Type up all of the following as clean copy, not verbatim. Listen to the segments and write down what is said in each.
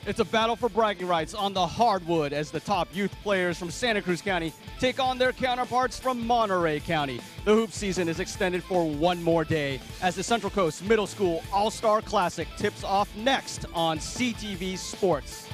It's a battle for bragging rights on the hardwood as the top youth players from Santa Cruz County take on their counterparts from Monterey County. The hoop season is extended for one more day as the Central Coast Middle School All-Star Classic tips off next on CTV Sports.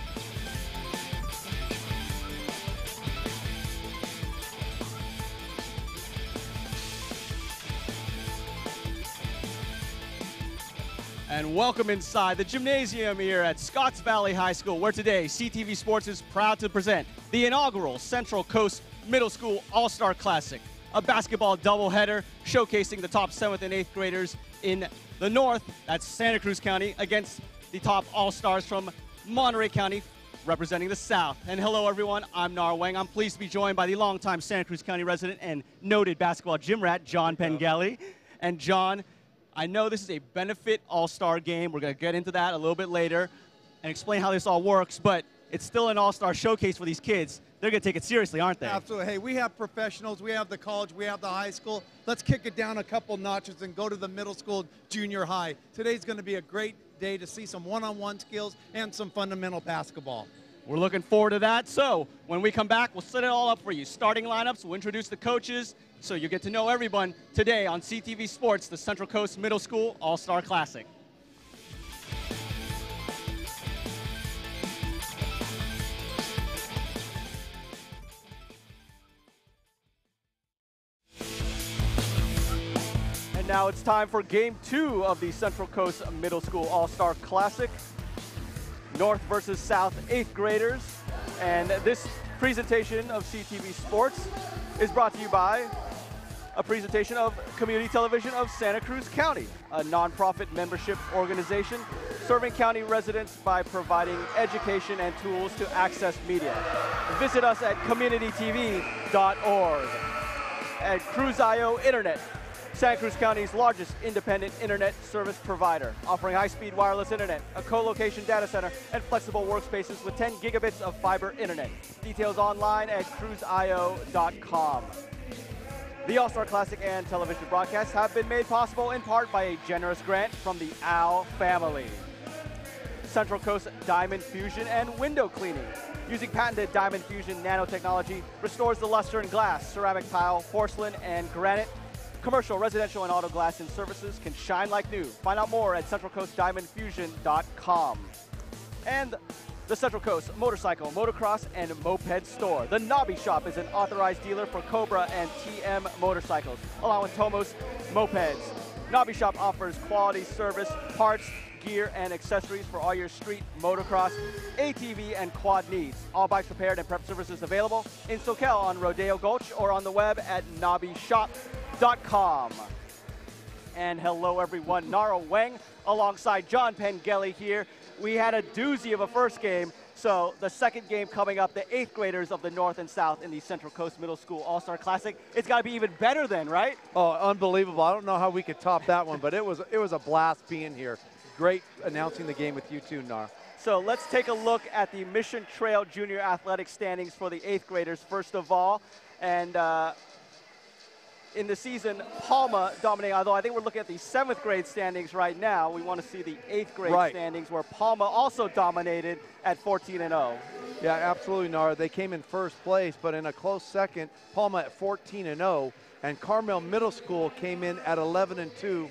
And welcome inside the gymnasium here at Scotts Valley High School, where today CTV Sports is proud to present the inaugural Central Coast Middle School All-Star Classic, a basketball doubleheader showcasing the top 7th and 8th graders in the north, that's Santa Cruz County, against the top All-Stars from Monterey County, representing the south. And hello everyone, I'm Nar Wang. I'm pleased to be joined by the longtime Santa Cruz County resident and noted basketball gym rat, John Pengelly. And John, I know this is a benefit all-star game. We're going to get into that a little bit later and explain how this all works, but it's still an all-star showcase for these kids. They're going to take it seriously, aren't they? Absolutely. Hey, we have professionals, we have the college, we have the high school. Let's kick it down a couple notches and go to the middle school, junior high. Today's going to be a great day to see some one-on-one skills and some fundamental basketball. We're looking forward to that. So when we come back, we'll set it all up for you. Starting lineups, we'll introduce the coaches, so you get to know everyone today on CTV Sports, the Central Coast Middle School All-Star Classic. And now it's time for Game 2 of the Central Coast Middle School All-Star Classic. North versus South 8th graders. And this presentation of CTV Sports is brought to you by a presentation of Community Television of Santa Cruz County, a nonprofit membership organization serving county residents by providing education and tools to access media. Visit us at communitytv.org. And Cruz.io Internet, Santa Cruz County's largest independent internet service provider, offering high-speed wireless internet, a co-location data center, and flexible workspaces with 10 gigabits of fiber internet. Details online at cruzio.com. The All-Star Classic and television broadcasts have been made possible in part by a generous grant from the Al family. Central Coast Diamond Fusion and Window Cleaning. Using patented Diamond Fusion nanotechnology, restores the luster in glass, ceramic tile, porcelain, and granite. Commercial, residential, and auto glass and services can shine like new. Find out more at centralcoastdiamondfusion.com. And the Central Coast Motorcycle, Motocross, and Moped Store. The Nobby Shop is an authorized dealer for Cobra and TM motorcycles, along with Tomos mopeds. Nobby Shop offers quality service, parts, gear, and accessories for all your street, motocross, ATV, and quad needs. All bikes repaired and prep services available in Soquel on Rodeo Gulch or on the web at nobbyshop.com. And hello everyone, Nara Wang alongside John Pengelly here. We had a doozy of a first game, so the second game coming up, the 8th graders of the North and South in the Central Coast Middle School All-Star Classic. It's got to be even better then, right? Oh, unbelievable. I don't know how we could top that one, but it was a blast being here. Great announcing the game with you too, Nar. So let's take a look at the Mission Trail Junior Athletic standings for the 8th graders first of all. And in the season, Palma dominating, although I think we're looking at the 7th grade standings right now. We want to see the 8th grade standings where Palma also dominated at 14-0. Yeah, absolutely, Nara. They came in first place, but in a close second, Palma at 14-0, and Carmel Middle School came in at 11-2,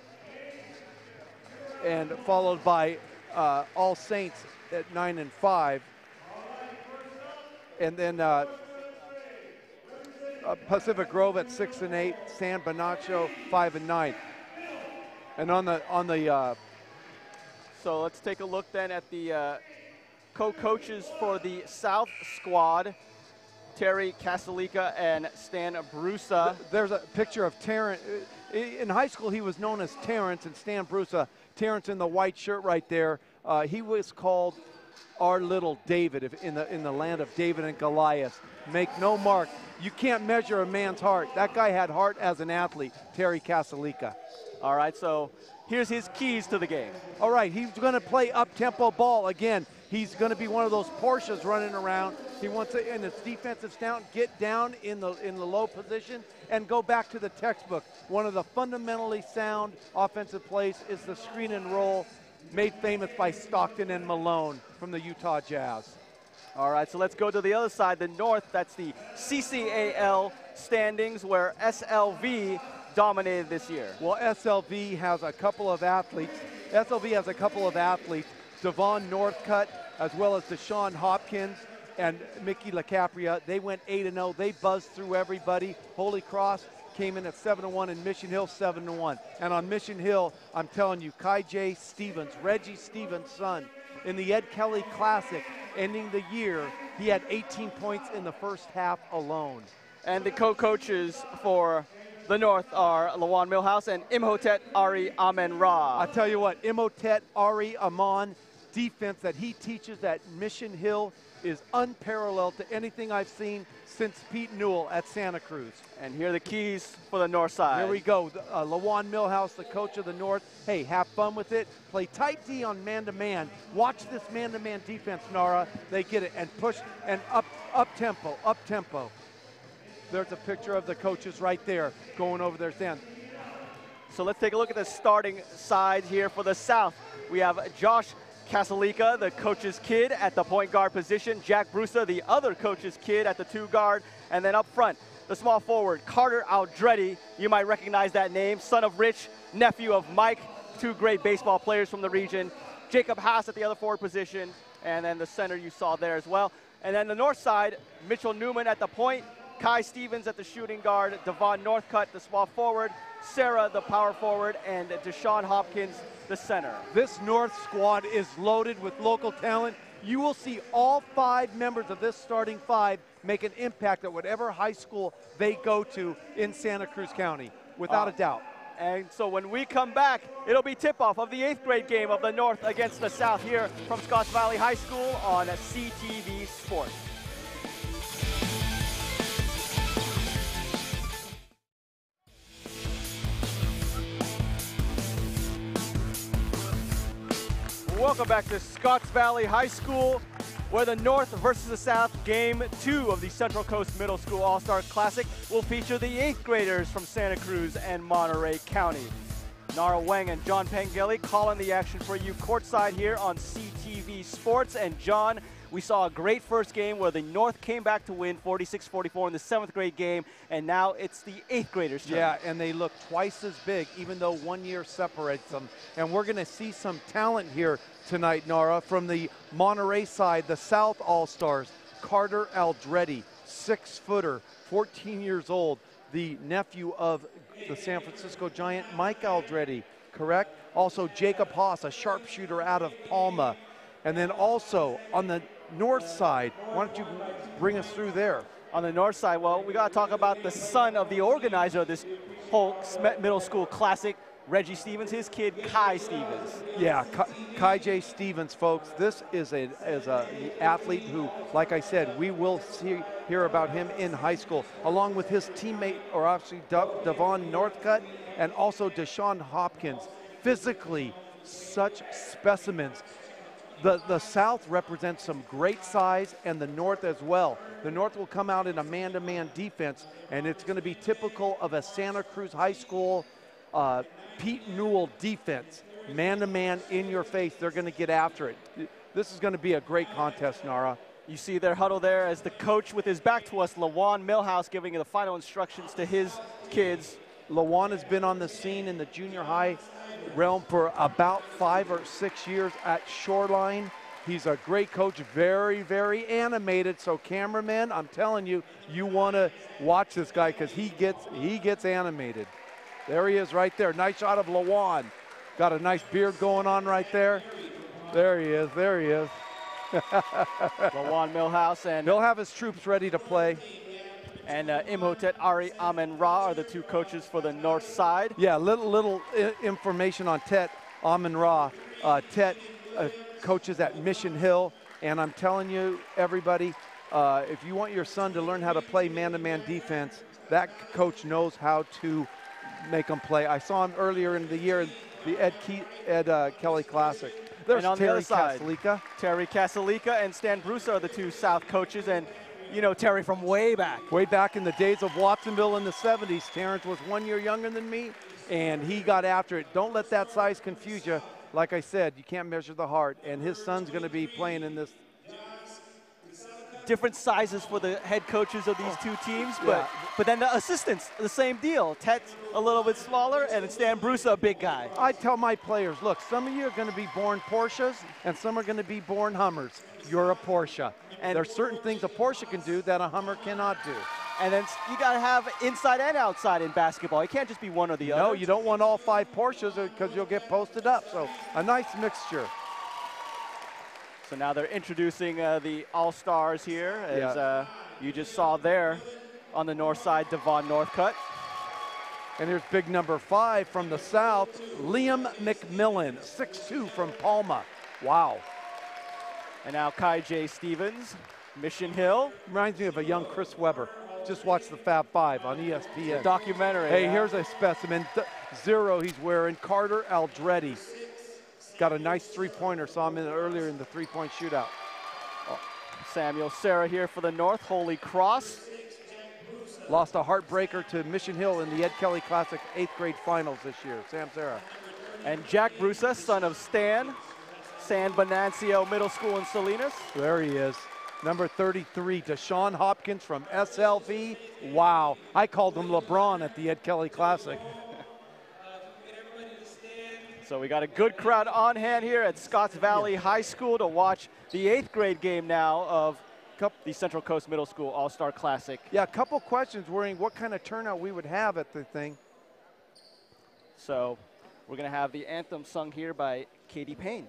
and followed by All Saints at 9-5, and then Pacific Grove at 6-8, San Bernardo 5-9, and on the so let's take a look then at the co-coaches for the South squad, Terry Casalica and Stan Brusa. There's a picture of Terrence. In high school, he was known as Terrence, and Stan Brusa. Terrence in the white shirt right there. He was called our little David in the land of David and Goliath. Make no mark. You can't measure a man's heart. That guy had heart as an athlete, Terry Casalica. All right, so here's his keys to the game. All right, he's going to play up-tempo ball. Again, he's going to be one of those Porsches running around. He wants to, in his defensive down, get down in the low position and go back to the textbook. One of the fundamentally sound offensive plays is the screen and roll made famous by Stockton and Malone from the Utah Jazz. All right, so let's go to the other side, the north. That's the CCAL standings, where SLV dominated this year. Well, SLV has a couple of athletes. Devon Northcutt, as well as Deshaun Hopkins and Mickey LaCapria. They went 8-0. They buzzed through everybody. Holy Cross came in at 7-1, and Mission Hill 7-1. And on Mission Hill, I'm telling you, Kai J. Stephens, Reggie Stephens' son, in the Ed Kelly Classic, ending the year, he had 18 points in the first half alone. And the co-coaches for the North are Lawan Millhouse and Imhotep Ari Amen Ra. I tell you what, Imhotep Ari Aman, defense that he teaches at Mission Hill is unparalleled to anything I've seen since Pete Newell at Santa Cruz. And here are the keys for the north side. Here we go. Lawan Millhouse, the coach of the North. Hey, have fun with it. Play tight D on man-to-man. Watch this man-to-man defense, Nara. They get it. And push and up-tempo, up-tempo. There's a picture of the coaches right there going over their stand. So let's take a look at the starting side here for the South. We have Josh Kasalika, the coach's kid, at the point guard position. Jack Brusa, the other coach's kid, at the 2 guard. And then up front, the small forward, Carter Aldretti. You might recognize that name. Son of Rich, nephew of Mike, 2 great baseball players from the region. Jacob Haas at the other forward position. And then the center you saw there as well. And then the north side, Mitchell Newman at the point, Kai Stephens at the shooting guard, Devon Northcutt, the small forward, Sarah, the power forward, and Deshaun Hopkins, the center. This North squad is loaded with local talent. You will see all 5 members of this starting 5 make an impact at whatever high school they go to in Santa Cruz County, without a doubt. And so when we come back, it'll be tip-off of the 8th grade game of the North against the South here from Scotts Valley High School on CTV Sports. Welcome back to Scotts Valley High School, where the North versus the South Game 2 of the Central Coast Middle School All-Star Classic will feature the 8th graders from Santa Cruz and Monterey County. Nara Wang and John Pangeli calling the action for you courtside here on CTV Sports. And John, we saw a great first game where the North came back to win 46-44 in the 7th grade game, and now it's the 8th graders' turn. Yeah, and they look twice as big, even though 1 year separates them. And we're going to see some talent here tonight, Nara, from the Monterey side, the South All-Stars. Carter Aldretti, 6-footer, 14 years old, the nephew of the San Francisco Giant, Mike Aldretti, correct? Also Jacob Haas, a sharpshooter out of Palma. And then also on the north side, why don't you bring us through there? On the north side, well, we got to talk about the son of the organizer of this whole middle school classic, Reggie Stephens, his kid, Kai Stephens. Yeah, Kai J. Stephens, folks. This is an athlete who, like I said, we will hear about him in high school, along with his teammate, or actually Devon Northcutt, and also Deshaun Hopkins. Physically, such specimens. The South represents some great size, and the North as well. The North will come out in a man-to-man defense, and it's going to be typical of a Santa Cruz High School Pete Newell defense. Man-to-man, in your face, they're going to get after it. This is going to be a great contest, Nara. You see their huddle there as the coach with his back to us, Lawan Millhouse, giving the final instructions to his kids. Lawan has been on the scene in the junior high realm for about 5 or 6 years at Shoreline. He's a great coach, very, very animated. So cameramen, I'm telling you, you want to watch this guy because he gets animated. There he is right there. Nice shot of Lawan. Got a nice beard going on right there. There he is, there he is. Lawan Millhouse, and he'll have his troops ready to play. And Imhotep Ari Amen Ra are the 2 coaches for the north side. Yeah, little information on Tet Amen Ra. Tet coaches at Mission Hill, and I'm telling you, everybody, if you want your son to learn how to play man-to-man defense, that coach knows how to make them play. I saw him earlier in the year in the Ed Kelly Classic. There's and on Terry the other side, Kasalika. Terry Kasalika and Stan Brusa are the 2 South coaches, and you know Terry from way back. Way back in the days of Watsonville in the 70s. Terrence was 1 year younger than me, and he got after it. Don't let that size confuse you. like I said, you can't measure the heart, and his son's going to be playing in this. Different sizes for the head coaches of these two teams, but then the assistants, the same deal. Tet's a little bit smaller, and Stan Brusa, a big guy. I tell my players, look, some of you are going to be born Porsches, and some are going to be born Hummers. You're a Porsche. And there's certain things a Porsche can do that a Hummer cannot do. And then you got to have inside and outside in basketball. It can't just be one or the other. No, you don't want all 5 Porsches because you'll get posted up. So a nice mixture. So now they're introducing the All-Stars here, as you just saw there on the north side, Devon Northcutt. And here's big number 5 from the south, Liam McMillan, 6'2" from Palma. Wow. And now Kai J. Stevens, Mission Hill. Reminds me of a young Chris Webber. Just watch the Fab 5 on ESPN. The documentary. Hey, here's a specimen. 0 he's wearing, Carter Aldretti. Got a nice three-pointer, saw him earlier in the three-point shootout. Samuel Serra here for the North, Holy Cross. Lost a heartbreaker to Mission Hill in the Ed Kelly Classic 8th grade finals this year, Sam Serra. And Jack Brusa, son of San Venancio Middle School in Salinas. There he is. Number 33, Deshaun Hopkins from SLV. Wow, I called him LeBron at the Ed Kelly Classic. So we got a good crowd on hand here at Scotts Valley High School to watch the 8th grade game now of the Central Coast Middle School All-Star Classic. Yeah, a couple questions worrying what kind of turnout we would have at the thing. So we're going to have the anthem sung here by Katie Payne.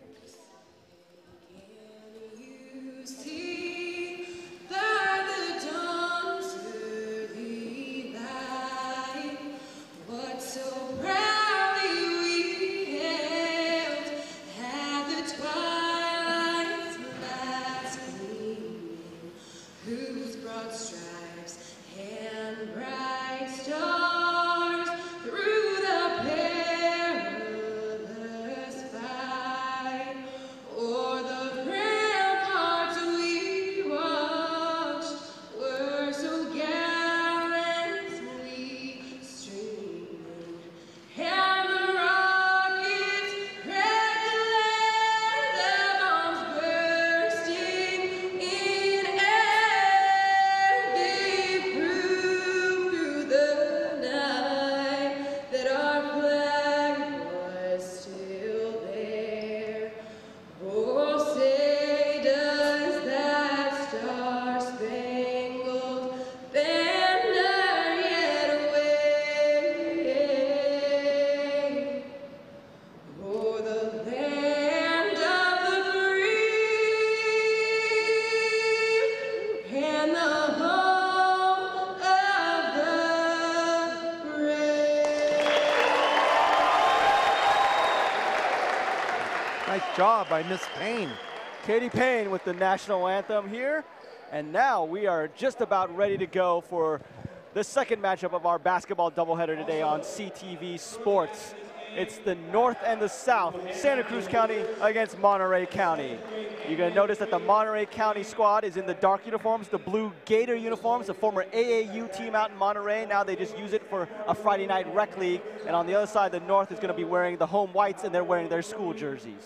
Nice job by Miss Payne. Katie Payne with the national anthem here. And now we are just about ready to go for the second matchup of our basketball doubleheader today on CTV Sports. It's the North and the South, Santa Cruz County against Monterey County. You're going to notice that the Monterey County squad is in the dark uniforms, the blue Gator uniforms, the former AAU team out in Monterey. Now they just use it for a Friday night rec league. And on the other side, the North is going to be wearing the home whites, and they're wearing their school jerseys.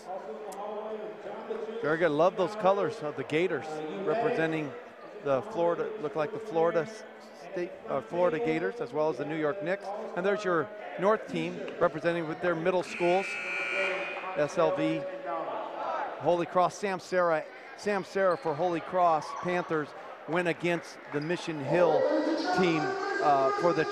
Very good. Love those colors of the Gators representing the Florida, look like the Florida Gators, as well as the New York Knicks. And there's your North team representing with their middle schools, SLV, Holy Cross. Sam Serra for Holy Cross Panthers went against the Mission Hill team for the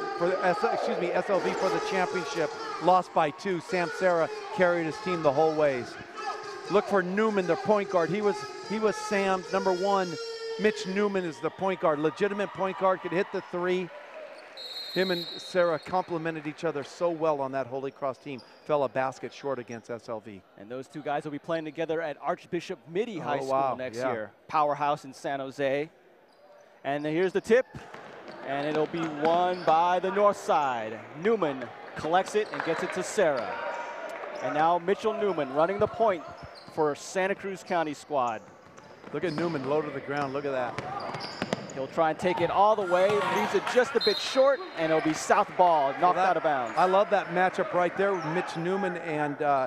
SLV for the championship. Lost by 2. Sam Serra carried his team the whole ways. Look for Newman, their point guard. He was Sam's number 1. Mitch Newman is the point guard, legitimate point guard, could hit the 3. Him and Sarah complemented each other so well on that Holy Cross team. Fell a basket short against SLV. And those two guys will be playing together at Archbishop Mitty High School next year. Powerhouse in San Jose. And here's the tip, and it'll be won by the north side. Newman collects it and gets it to Sarah. And now Mitchell Newman running the point for Santa Cruz County squad. Look at Newman low to the ground, look at that. He'll try and take it all the way, leaves it just a bit short, and it'll be south ball, knocked out of bounds. I love that matchup right there with Mitch Newman and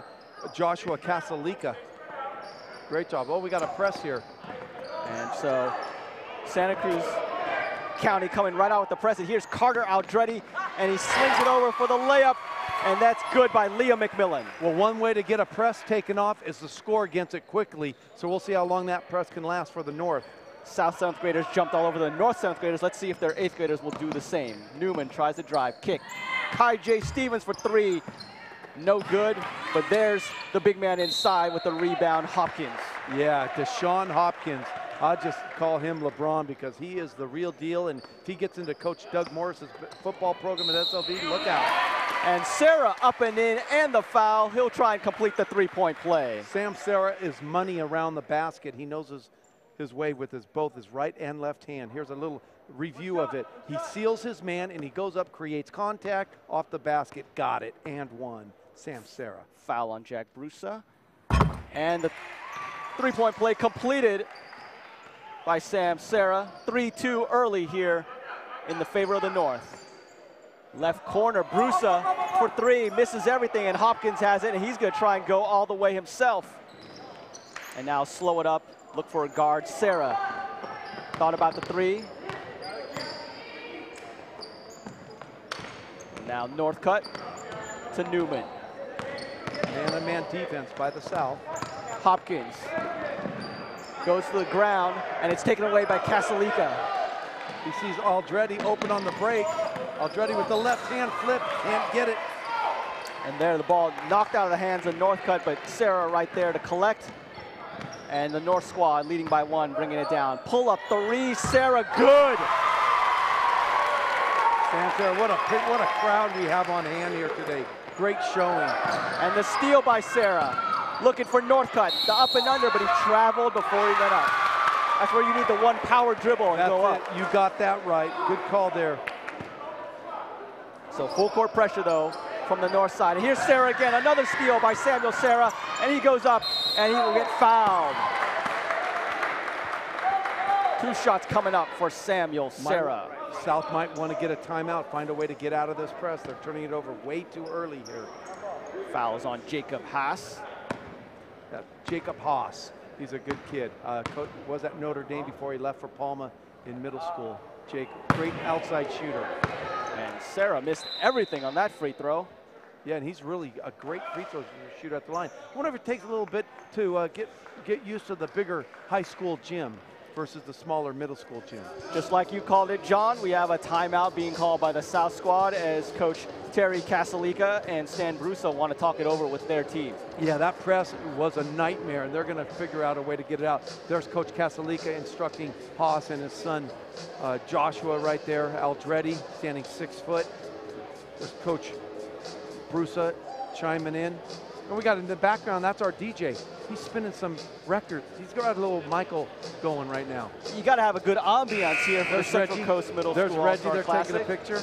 Joshua Casalika. Great job. Oh, we got a press here. And so Santa Cruz County coming right out with the press. And here's Carter Aldretti, and he slings it over for the layup, and that's good by Leah McMillan. Well, one way to get a press taken off is to score against it quickly. So we'll see how long that press can last for the North. South 7th graders jumped all over the North 7th graders. Let's see if their 8th graders will do the same. Newman tries to drive, kick. Kai J. Stevens for 3. No good, but there's the big man inside with the rebound, Hopkins. Yeah, Deshaun Hopkins. I just call him LeBron because he is the real deal, and if he gets into Coach Doug Morris's football program at SLV, look out. And Sarah up and in, and the foul. He'll try and complete the three-point play. Sam Sarah is money around the basket. He knows his way with both his right and left hand. Here's a little review of it. He seals his man, and he goes up, creates contact off the basket. Got it, and one. Sam Sarah. Foul on Jack Brusa. And the three-point play completed by Sam Sarah. 3-2 early here in the favor of the North. Left corner, Brusa for 3, misses everything, and Hopkins has it, and he's gonna try and go all the way himself. And now slow it up, look for a guard, Sarah. Thought about the 3. And now North cut to Newman. Man-to-man defense by the South. Hopkins goes to the ground, and it's taken away by Casalika. He sees Aldretti open on the break. Aldretti with the left-hand flip, can't get it. And there, the ball knocked out of the hands of Northcutt, but Sarah right there to collect. And the North squad leading by 1, bringing it down. Pull up 3, Sarah, good. Sam Sarah, what a crowd we have on hand here today. Great showing. And the steal by Sarah. Looking for Northcutt, the up and under, but he traveled before he went up. That's where you need the one power dribble and go up. You got that right. Good call there. So full court pressure though from the North side. And here's Sarah again, another steal by Samuel Sarah, and he goes up and he will get fouled. 2 shots coming up for Samuel Sarah. South might want to get a timeout, find a way to get out of this press. They're turning it over way too early here. Foul is on Jacob Haas. Jacob Haas, he's a good kid. Was at Notre Dame before he left for Palma in middle school. Jake, great outside shooter. And Sarah missed everything on that free throw. Yeah, and he's really a great free throw shooter at the line. I wonder if it takes a little bit to get used to the bigger high school gym versus the smaller middle school gym. Just like you called it, John, we have a timeout being called by the South squad as Coach Terry Casalika and Stan Brusa want to talk it over with their team. Yeah, that press was a nightmare, and they're going to figure out a way to get it out. There's Coach Casalika instructing Haas and his son Joshua right there, Aldretti, standing 6 foot. There's Coach Brusa chiming in. And we got in the background, that's our DJ. He's spinning some records. He's got a little Michael going right now. You got to have a good ambiance here for Central Coast Middle School. There's Reggie, they're Classic. taking a picture.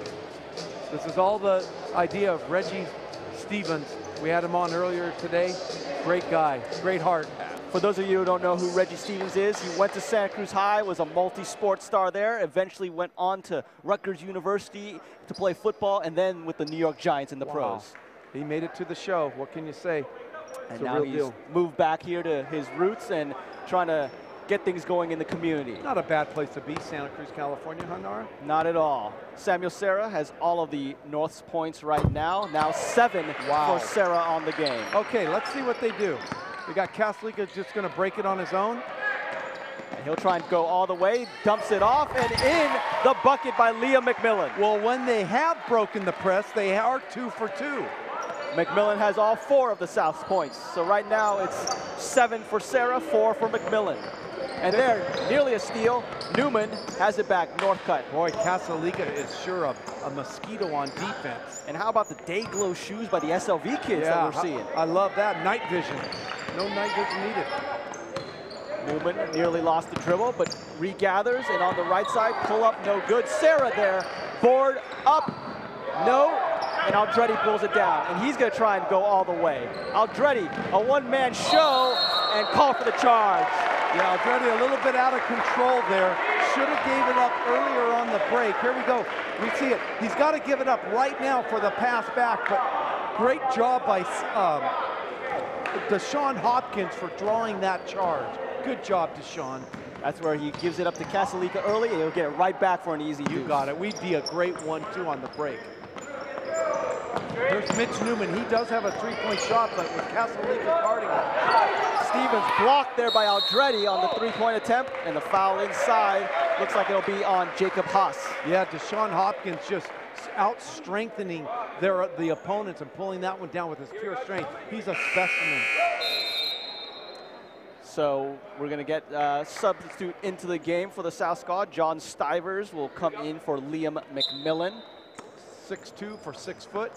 This is all the idea of Reggie Stephens. We had him on earlier today. Great guy, great heart. For those of you who don't know who Reggie Stephens is, he went to Santa Cruz High, was a multi-sport star there, eventually went on to Rutgers University to play football, and then with the New York Giants in the pros. He made it to the show. What can you say? And now he's moved back here to his roots and trying to get things going in the community. Not a bad place to be, Santa Cruz, California, huh, Nara? Not at all. Samuel Sarah has all of the North's points right now. Now 7 for Sarah on the game. Okay, let's see what they do. We got Casalika just going to break it on his own. And he'll try and go all the way, dumps it off, and in the bucket by Leah McMillan. Well, when they have broken the press, they are 2 for 2. McMillan has all 4 of the South's points. So right now it's 7 for Sarah, 4 for McMillan. And there, nearly a steal. Newman has it back, Northcutt. Boy, Casalika is sure a mosquito on defense. And how about the day glow shoes by the SLV kids that we're seeing? I love that, night vision. No night vision needed. Newman nearly lost the dribble, but regathers, and on the right side, pull up, no good. Sarah there, board up, no. And Aldretti pulls it down, and he's going to try and go all the way. Aldretti, a one-man show, and call for the charge. Yeah, Aldretti a little bit out of control there. Should have gave it up earlier on the break. Here we go. We see it. He's got to give it up right now for the pass back, but great job by Deshaun Hopkins for drawing that charge. Good job, Deshaun. That's where he gives it up to Kasalika early, and he'll get it right back for an easy You deuce. got it. We'd be a great 1-2 on the break. There's Mitch Newman. He does have a three-point shot, but with Kasalika guarding him. Stevens blocked there by Aldretti on the three-point attempt, and the foul inside looks like it'll be on Jacob Haas. Yeah, Deshaun Hopkins just out-strengthening the opponents and pulling that one down with his pure strength. He's a specimen. So we're going to get substitute into the game for the South Squad. John Stivers will come in for Liam McMillan. 6'2" for 6 foot.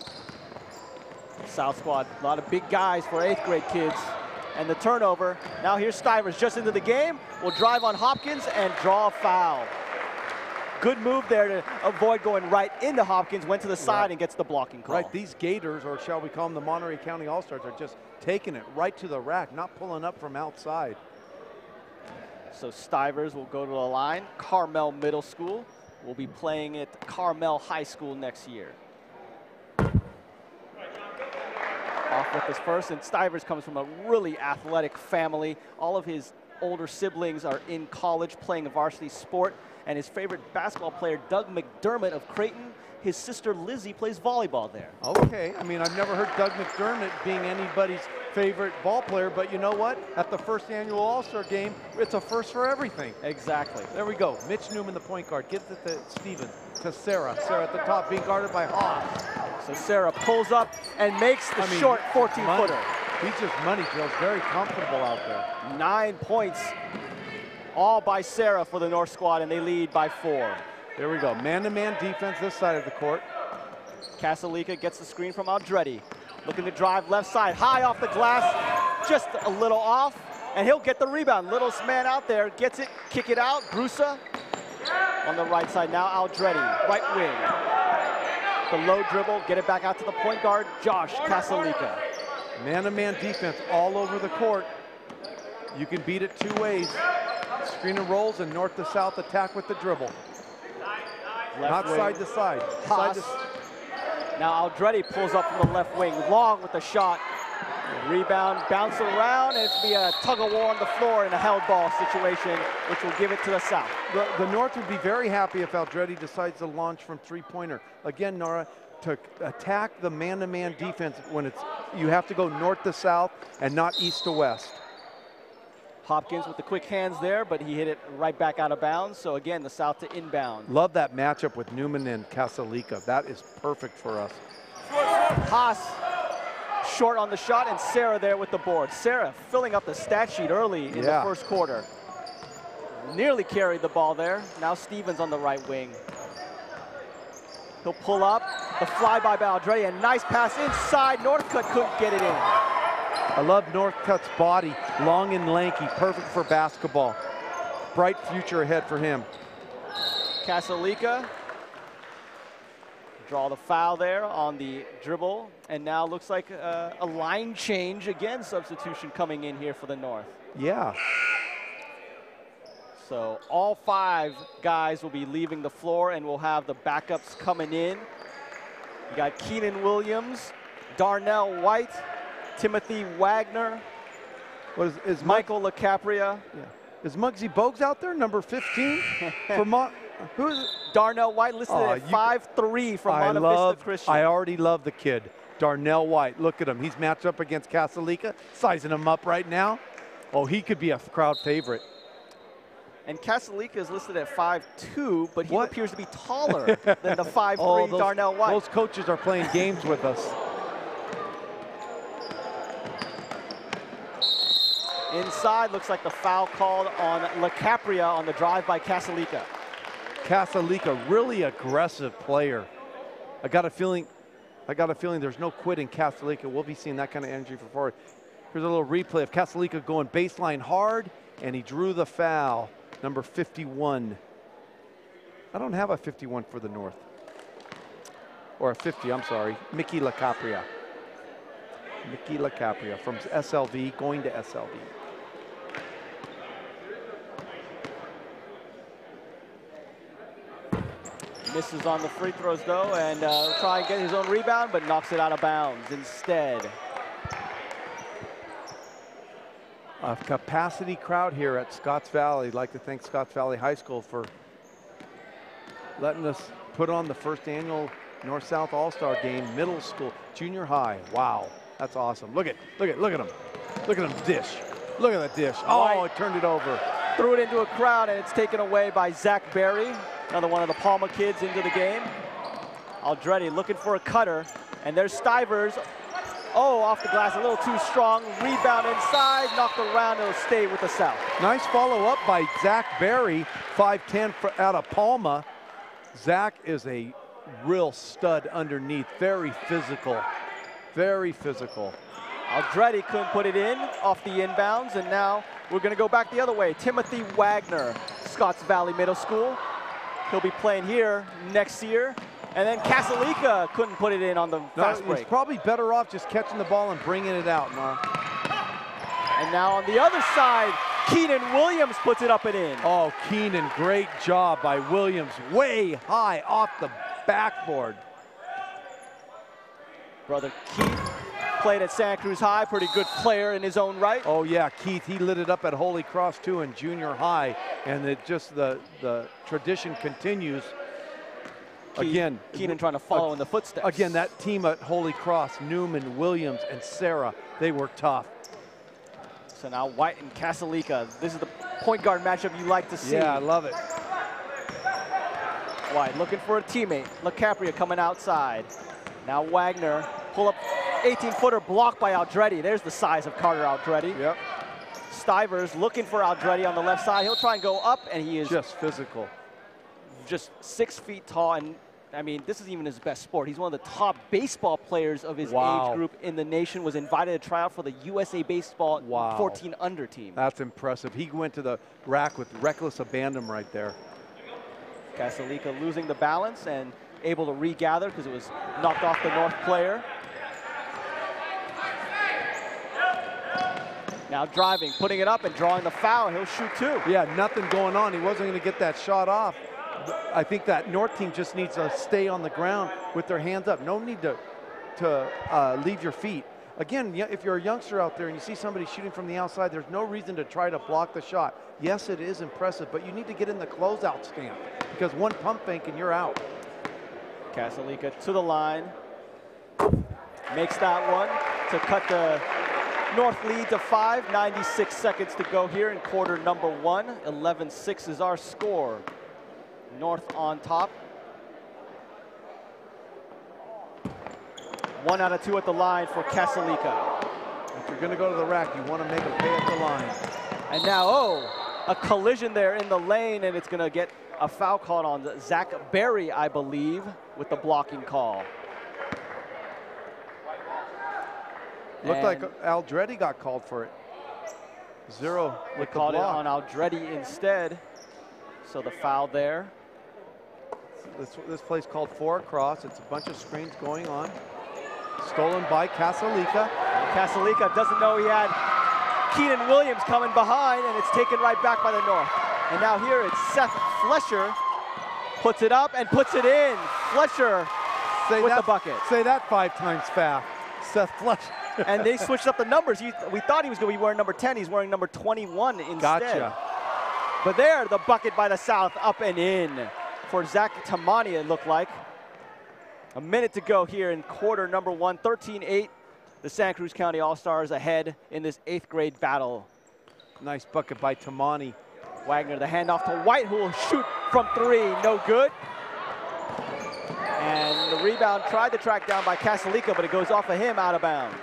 South Squad, a lot of big guys for 8th grade kids. And the turnover, now here's Stivers just into the game, will drive on Hopkins and draw a foul. Good move there to avoid going right into Hopkins, went to the side and gets the blocking call. Right, these Gators, or shall we call them the Monterey County All-Stars, are just taking it right to the rack, not pulling up from outside. So Stivers will go to the line. Carmel Middle School will be playing at Carmel High School next year. Off with his first, and Stivers comes from a really athletic family. All of his older siblings are in college playing a varsity sport, and his favorite basketball player, Doug McDermott of Creighton, his sister Lizzie plays volleyball there. Okay, I mean, I've never heard Doug McDermott being anybody's favorite ball player, but you know what? At the first annual All-Star game, it's a first for everything. Exactly. There we go. Mitch Newman, the point guard, gives it to Stevens, to Sarah. Sarah at the top, being guarded by Haas. So Sarah pulls up and makes the short 14-footer. He's just money drills, very comfortable out there. 9 points, all by Sarah for the North Squad, and they lead by 4. There we go. Man-to-man defense this side of the court. Kasalika gets the screen from Aldretti. Looking to drive left side, high off the glass, just a little off, and he'll get the rebound. Little man out there, gets it, kick it out. Brusa on the right side now, Aldretti, right wing. The low dribble, get it back out to the point guard, Josh Kasalika. Man-to-man defense all over the court. You can beat it 2 ways. Screen and rolls and north to south attack with the dribble. Not side to side. Haas. Now Aldretti pulls up from the left wing, long with the shot. Rebound, bounce around, and it's be a tug of war on the floor in a held ball situation, which will give it to the South. The North would be very happy if Aldretti decides to launch from three-pointer. Again, Nora, to attack the man-to-man defense when you have to go north to south and not east to west. Hopkins with the quick hands there, but he hit it right back out of bounds. So again, the South to inbound. Love that matchup with Newman and Kasalika. That is perfect for us. Haas short on the shot, and Sarah there with the board. Sarah filling up the stat sheet early in the first quarter. Nearly carried the ball there. Now Stevens on the right wing. He'll pull up, the flyby by Aldretti, a nice pass inside. Northcutt couldn't get it in. I love Northcutt's body, long and lanky, perfect for basketball. Bright future ahead for him. Kasalika, draw the foul there on the dribble, and now looks like a line change. Again, substitution coming in here for the North. Yeah. So all 5 guys will be leaving the floor, and we'll have the backups coming in. You got Keenan Williams, Darnell White, Timothy Wagner, is Michael LaCapria. Yeah. Is Muggsy Bogues out there, number 15? Who is it? Darnell White listed at 5'3" from Monte Vista Christian. I already love the kid, Darnell White. Look at him. He's matched up against Kasalika, sizing him up right now. Oh, he could be a crowd favorite. And Kasalika is listed at 5'2", but he appears to be taller than the 5'3" Darnell White. Those coaches are playing games with us. Inside, looks like the foul called on LaCapria on the drive by Kasalika. Kasalika, really aggressive player. I got a feeling there's no quitting Kasalika. We'll be seeing that kind of energy for forward. Here's a little replay of Kasalika going baseline hard, and he drew the foul, number 51. I don't have a 51 for the North. Or a 50, I'm sorry. Mickey LaCapria. Mickey LaCapria from SLV, going to SLV. Misses on the free throws though, and try and get his own rebound, but knocks it out of bounds instead. A capacity crowd here at Scotts Valley. I'd like to thank Scotts Valley High School for letting us put on the first annual North-South All-Star Game, middle school, junior high. Wow, that's awesome. Look at him. Look at him dish. Look at that dish. Oh, it turned it over. Threw it into a crowd, and it's taken away by Zach Berry, another one of the Palma kids into the game. Aldretti looking for a cutter, and there's Stivers. Oh, off the glass, a little too strong. Rebound inside, knocked around, it'll stay with the South. Nice follow-up by Zach Berry, 5'10" out of Palma. Zach is a real stud underneath, very physical, very physical. Aldretti couldn't put it in off the inbounds, and now we're gonna go back the other way. Timothy Wagner, Scotts Valley Middle School. He'll be playing here next year. And then Kasalika couldn't put it in on the fast break. He's probably better off just catching the ball and bringing it out, Nar. And now on the other side, Keenan Williams puts it up and in. Oh, Keenan, great job by Williams. Way high off the backboard. Brother Keith played at Santa Cruz High, pretty good player in his own right. Oh yeah, Keith, he lit it up at Holy Cross too in junior high, and it just the tradition continues. Again, Keenan trying to follow in the footsteps. Again, that team at Holy Cross, Newman, Williams, and Sarah, they were tough. So now White and Kasalika. This is the point guard matchup you like to see. Yeah, I love it. White looking for a teammate. LaCapria coming outside. Now Wagner, pull up 18-footer blocked by Aldretti. There's the size of Carter Aldretti. Yep. Stivers looking for Aldretti on the left side. He'll try and go up, and he is just physical. Just 6 feet tall, and I mean, this is even his best sport. He's one of the top baseball players of his age group in the nation, was invited to try out for the USA Baseball 14 under team. That's impressive. He went to the rack with reckless abandon right there. Kasalika losing the balance and able to regather because it was knocked off the North player. Now driving, putting it up and drawing the foul. He'll shoot two. Yeah, nothing going on. He wasn't going to get that shot off. I think that North team just needs to stay on the ground with their hands up. No need to leave your feet. Again, if you're a youngster out there and you see somebody shooting from the outside, there's no reason to try to block the shot. Yes, it is impressive, but you need to get in the closeout stance because one pump fake and you're out. Kasalika to the line. Makes that one to cut the North lead to 5. 96 seconds to go here in quarter number 1. 11-6 is our score. North on top. 1 out of 2 at the line for Kasalika. If you're going to go to the rack, you want to make them pay at the line. And now, a collision there in the lane, and it's going to get a foul called on Zach Berry, I believe, with the blocking call. Looked like Aldretti got called for it. 0 with the block. They called it on Aldretti instead. So the foul there. This play's called 4 across. It's a bunch of screens going on. Stolen by Kasalika. Kasalika doesn't know he had Keenan Williams coming behind, and it's taken right back by the North. And now here it's Seth Flesher. Puts it up and puts it in. Flesher with the bucket. Say that 5 times fast. Seth Flesher. And they switched up the numbers. We thought he was going to be wearing number 10. He's wearing number 21 instead. Gotcha. But there, the bucket by the South, up and in for Zach Tamani, it looked like. A minute to go here in quarter number 1, 13-8. The Santa Cruz County All-Stars ahead in this 8th grade battle. Nice bucket by Tamani. Wagner, the handoff to White, who will shoot from 3, no good. And the rebound tried to track down by Kasalika, but it goes off of him out of bounds.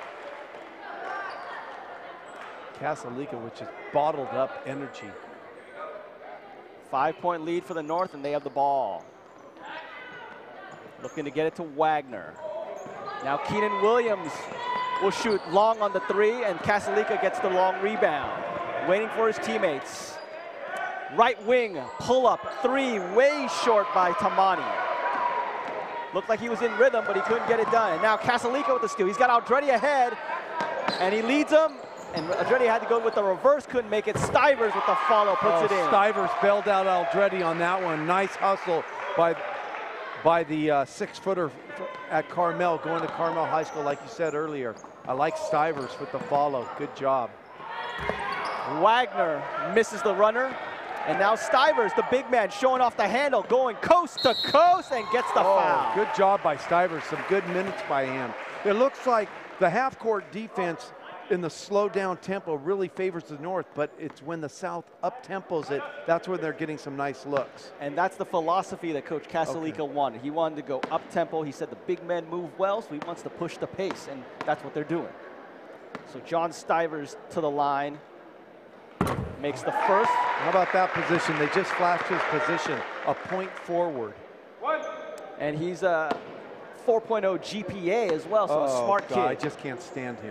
Kasalika, which is bottled up energy. 5-point lead for the North, and they have the ball. Looking to get it to Wagner. Now Keenan Williams will shoot long on the 3, and Kasalika gets the long rebound. Waiting for his teammates. Right wing, pull up 3, way short by Tamani. Looked like he was in rhythm, but he couldn't get it done. And now Kasalika with the steal. He's got Aldretti ahead, and he leads him. And Aldretti had to go with the reverse, couldn't make it. Stivers with the follow, puts it in. Stivers bailed out Aldretti on that one. Nice hustle by the 6-footer at Carmel, going to Carmel High School, like you said earlier. I like Stivers with the follow. Good job. Wagner misses the runner. And now Stivers, the big man, showing off the handle, going coast to coast and gets the foul. Good job by Stivers. Some good minutes by him. It looks like the half-court defense in the slow down tempo really favors the North, but it's when the South up-tempos it, that's when they're getting some nice looks. And that's the philosophy that Coach Casalica wanted. He wanted to go up-tempo. He said the big men move well, so he wants to push the pace, and that's what they're doing. So John Stivers to the line, makes the first. How about that position? They just flashed his position, a point forward. And he's a 4.0 GPA as well, so a smart kid. I just can't stand him.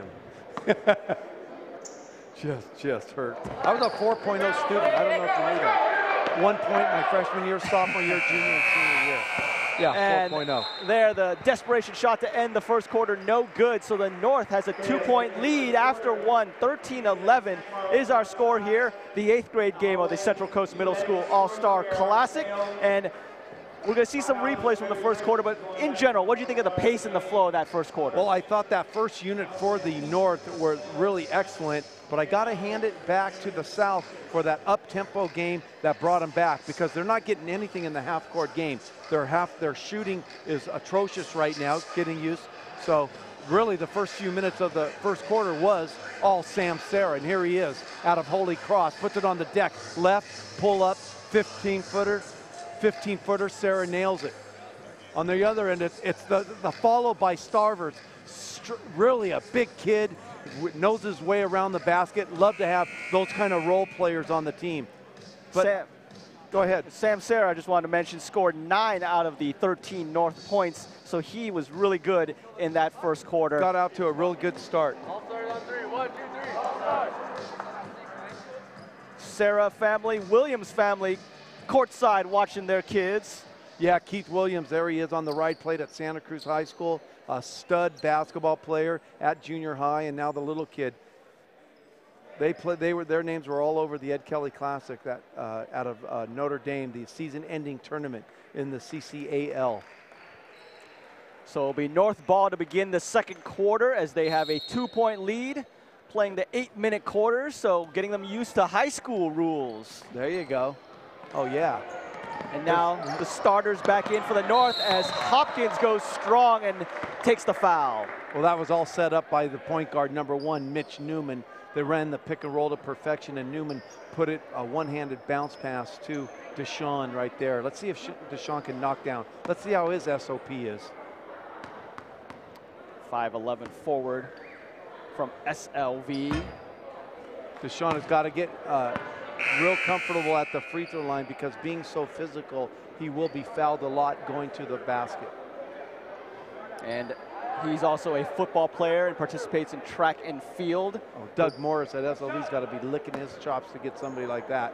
just hurt. I was a 4.0 student. I don't know if you knew that. 1 point my freshman year, sophomore year, junior and senior year. Yeah, 4.0. There, the desperation shot to end the first quarter, no good. So the North has a 2-point lead after one. 13-11 is our score here. The 8th grade game of the Central Coast Middle School All-Star Classic. And we're going to see some replays from the first quarter, but in general, what do you think of the pace and the flow of that first quarter? Well, I thought that first unit for the North were really excellent, but I got to hand it back to the South for that up-tempo game that brought them back, because they're not getting anything in the half-court game. Their shooting is atrocious right now, getting used. So really the first few minutes of the first quarter was all Sam Serra, and here he is out of Holy Cross, puts it on the deck, left, pull up, 15-footer, Serra nails it. On the other end, it's the follow by Stivers. Really a big kid, knows his way around the basket. Love to have those kind of role players on the team. But Sam, go ahead. Sam Serra, I just wanted to mention, scored 9 out of the 13 North points, so he was really good in that first quarter. Got out to a real good start. All started on 3. 1, 2, 3. All start. Serra family, Williams family, courtside watching their kids. Yeah, Keith Williams, there he is on the right, played at Santa Cruz High School, a stud basketball player at junior high, and now the little kid. Their names were all over the Ed Kelly Classic that out of Notre Dame, the season-ending tournament in the CCAL. So it'll be North ball to begin the second quarter as they have a 2-point lead, playing the 8-minute quarters, so getting them used to high school rules. There you go. Oh, yeah. And now the starters back in for the North as Hopkins goes strong and takes the foul. Well, that was all set up by the point guard, number 1, Mitch Newman. They ran the pick and roll to perfection, and Newman put it a one-handed bounce pass to Deshaun right there. Let's see if Deshaun can knock down. Let's see how his SOP is. 5'11" forward from SLV. Deshaun has got to get real comfortable at the free throw line, because being so physical, he will be fouled a lot going to the basket. And he's also a football player and participates in track and field. Oh, Doug Morris at SLV's got to be licking his chops to get somebody like that.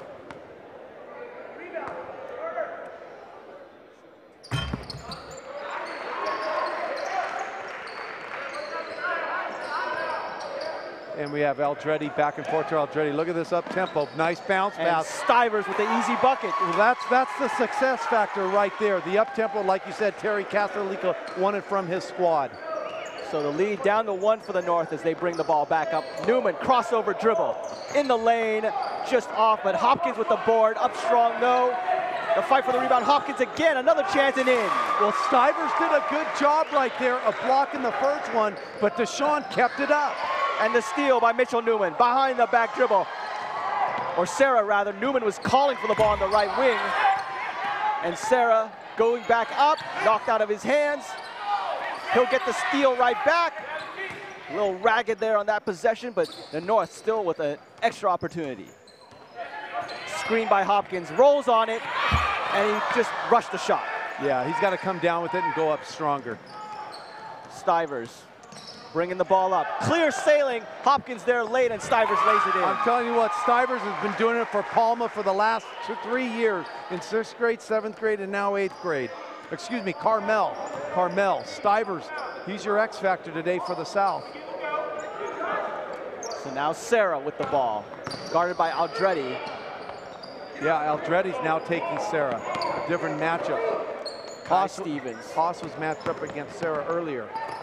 And we have Aldretti back and forth to Aldretti. Look at this up tempo. Nice bounce pass. Stivers with the easy bucket. Well, that's the success factor right there. The up tempo, like you said, Terry Casalica wanted from his squad. So the lead down to 1 for the North as they bring the ball back up. Newman, crossover dribble in the lane, just off, but Hopkins with the board. Up strong, no. The fight for the rebound. Hopkins again, another chance and in. Well, Stivers did a good job right there of blocking the first one, but Deshaun kept it up. And the steal by Mitchell Newman, behind the back dribble. Or Serra, rather. Newman was calling for the ball on the right wing. And Serra going back up, knocked out of his hands. He'll get the steal right back. A little ragged there on that possession, but the North still with an extra opportunity. Screen by Hopkins, rolls on it, and he just rushed the shot. Yeah, he's got to come down with it and go up stronger. Stivers bringing the ball up. Clear sailing. Hopkins there late, and Stivers lays it in. I'm telling you what, Stivers has been doing it for Palma for the last 3 years, in 6th grade, 7th grade, and now 8th grade. Excuse me, Carmel. Stivers, he's your X factor today for the South. So now Serra with the ball, guarded by Aldretti. Yeah, Aldretti's now taking Serra. Different matchup. Stephens. Haas was matched up against Serra earlier.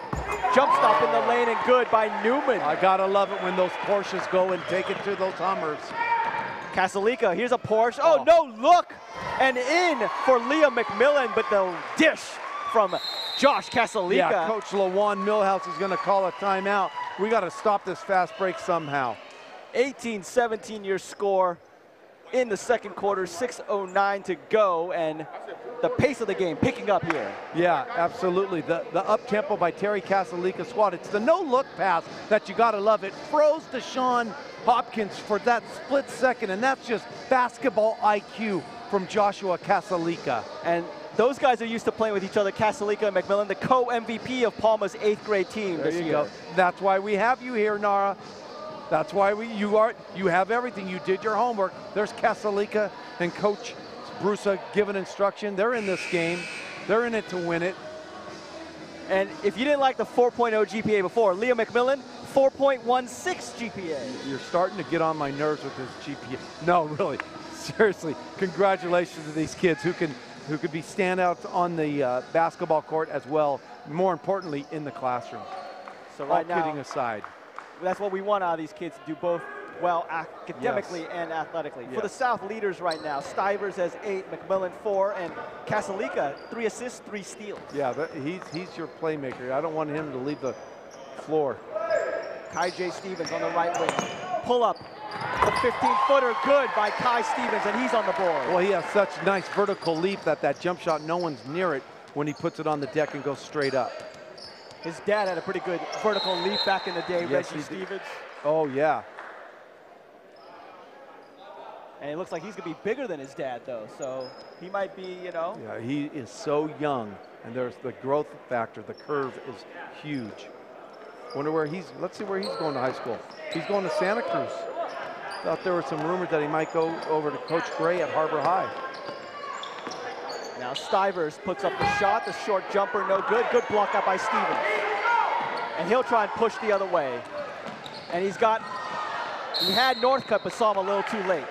Jump stop in the lane and good by Newman. I gotta love it when those Porsches go and take it to those Hummers. Kastelika, here's a Porsche. Oh, no, look! And in for Liam McMillan, but the dish from Josh Kastelika. Yeah, Coach LaJuan Millhouse is gonna call a timeout. We gotta stop this fast break somehow. 18-17 your score in the second quarter, 6:09 to go, and the pace of the game picking up here. Yeah, absolutely. The up-tempo by Terry Kastelika's squad. It's the no-look pass that you gotta love. It froze Deshaun Hopkins for that split second, and that's just basketball IQ from Joshua Kastelika. And those guys are used to playing with each other, Kastelika and McMillan, the co-MVP of Palma's 8th grade team There this you year. go. That's why we have you here, Nara. That's why you have everything. You did your homework. There's Kastelika and Coach Brusa giving instruction. They're in this game. They're in it to win it. And if you didn't like the 4.0 GPA before, Liam McMillan, 4.16 GPA. You're starting to get on my nerves with this GPA. No, really, seriously, congratulations to these kids who could be standouts on the basketball court as well, more importantly, in the classroom. So right now, kidding aside. that's what we want out of these kids, to do both well academically and athletically. Yes. For the South leaders right now, Stivers has 8, McMillan 4, and Kastelika 3 assists, 3 steals. Yeah, he's your playmaker. I don't want him to leave the floor. Kai J. Stephens on the right wing. Pull up. The 15-footer good by Kai Stephens, and he's on the board. Well, he has such nice vertical leap that jump shot, no one's near it when he puts it on the deck and goes straight up. His dad had a pretty good vertical leap back in the day, Yes, Reggie Stephens. Oh, yeah. And it looks like he's going to be bigger than his dad, though. So he might be, you know. Yeah, he is so young, and there's the growth factor. The curve is huge. Wonder where let's see where he's going to high school. He's going to Santa Cruz. Thought there were some rumors that he might go over to Coach Gray at Harbor High. Now Stivers puts up the shot, the short jumper, no good. Good block out by Stephens. And he'll try and push the other way. And he had Northcutt, but saw him a little too late.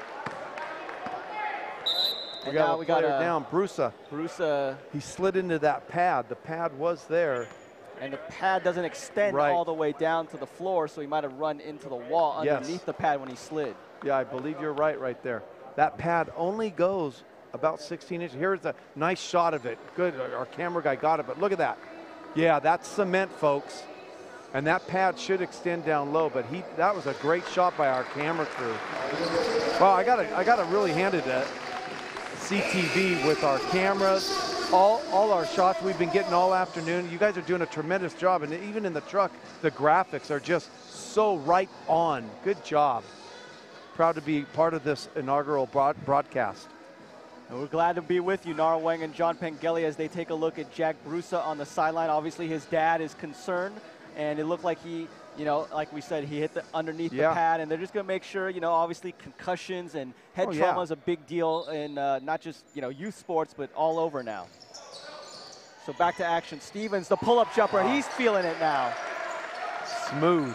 We got a player down, Brusa. Brusa. He slid into that pad. The pad was there. And the pad doesn't extend all the way down to the floor, so he might have run into the wall underneath the pad when he slid. Yeah, I believe you're right there. That pad only goes about 16 inches. Here's a nice shot of it. Good, our camera guy got it, but look at that. Yeah, that's cement, folks. And that pad should extend down low, but that was a great shot by our camera crew. Well, I gotta really hand it to CTV with our cameras. All our shots we've been getting all afternoon. You guys are doing a tremendous job, and even in the truck, the graphics are just so right on. Good job. Proud to be part of this inaugural broadcast. And we're glad to be with you, Nara Wang and John Pengelly, as they take a look at Jack Brusa on the sideline. Obviously, his dad is concerned, and it looked like he, you know, like we said, he hit underneath the pad, and they're just going to make sure, you know, obviously concussions and head trauma is a big deal in not just, you know, youth sports, but all over now. So back to action. Stephens, the pull-up jumper, and he's feeling it now. Smooth.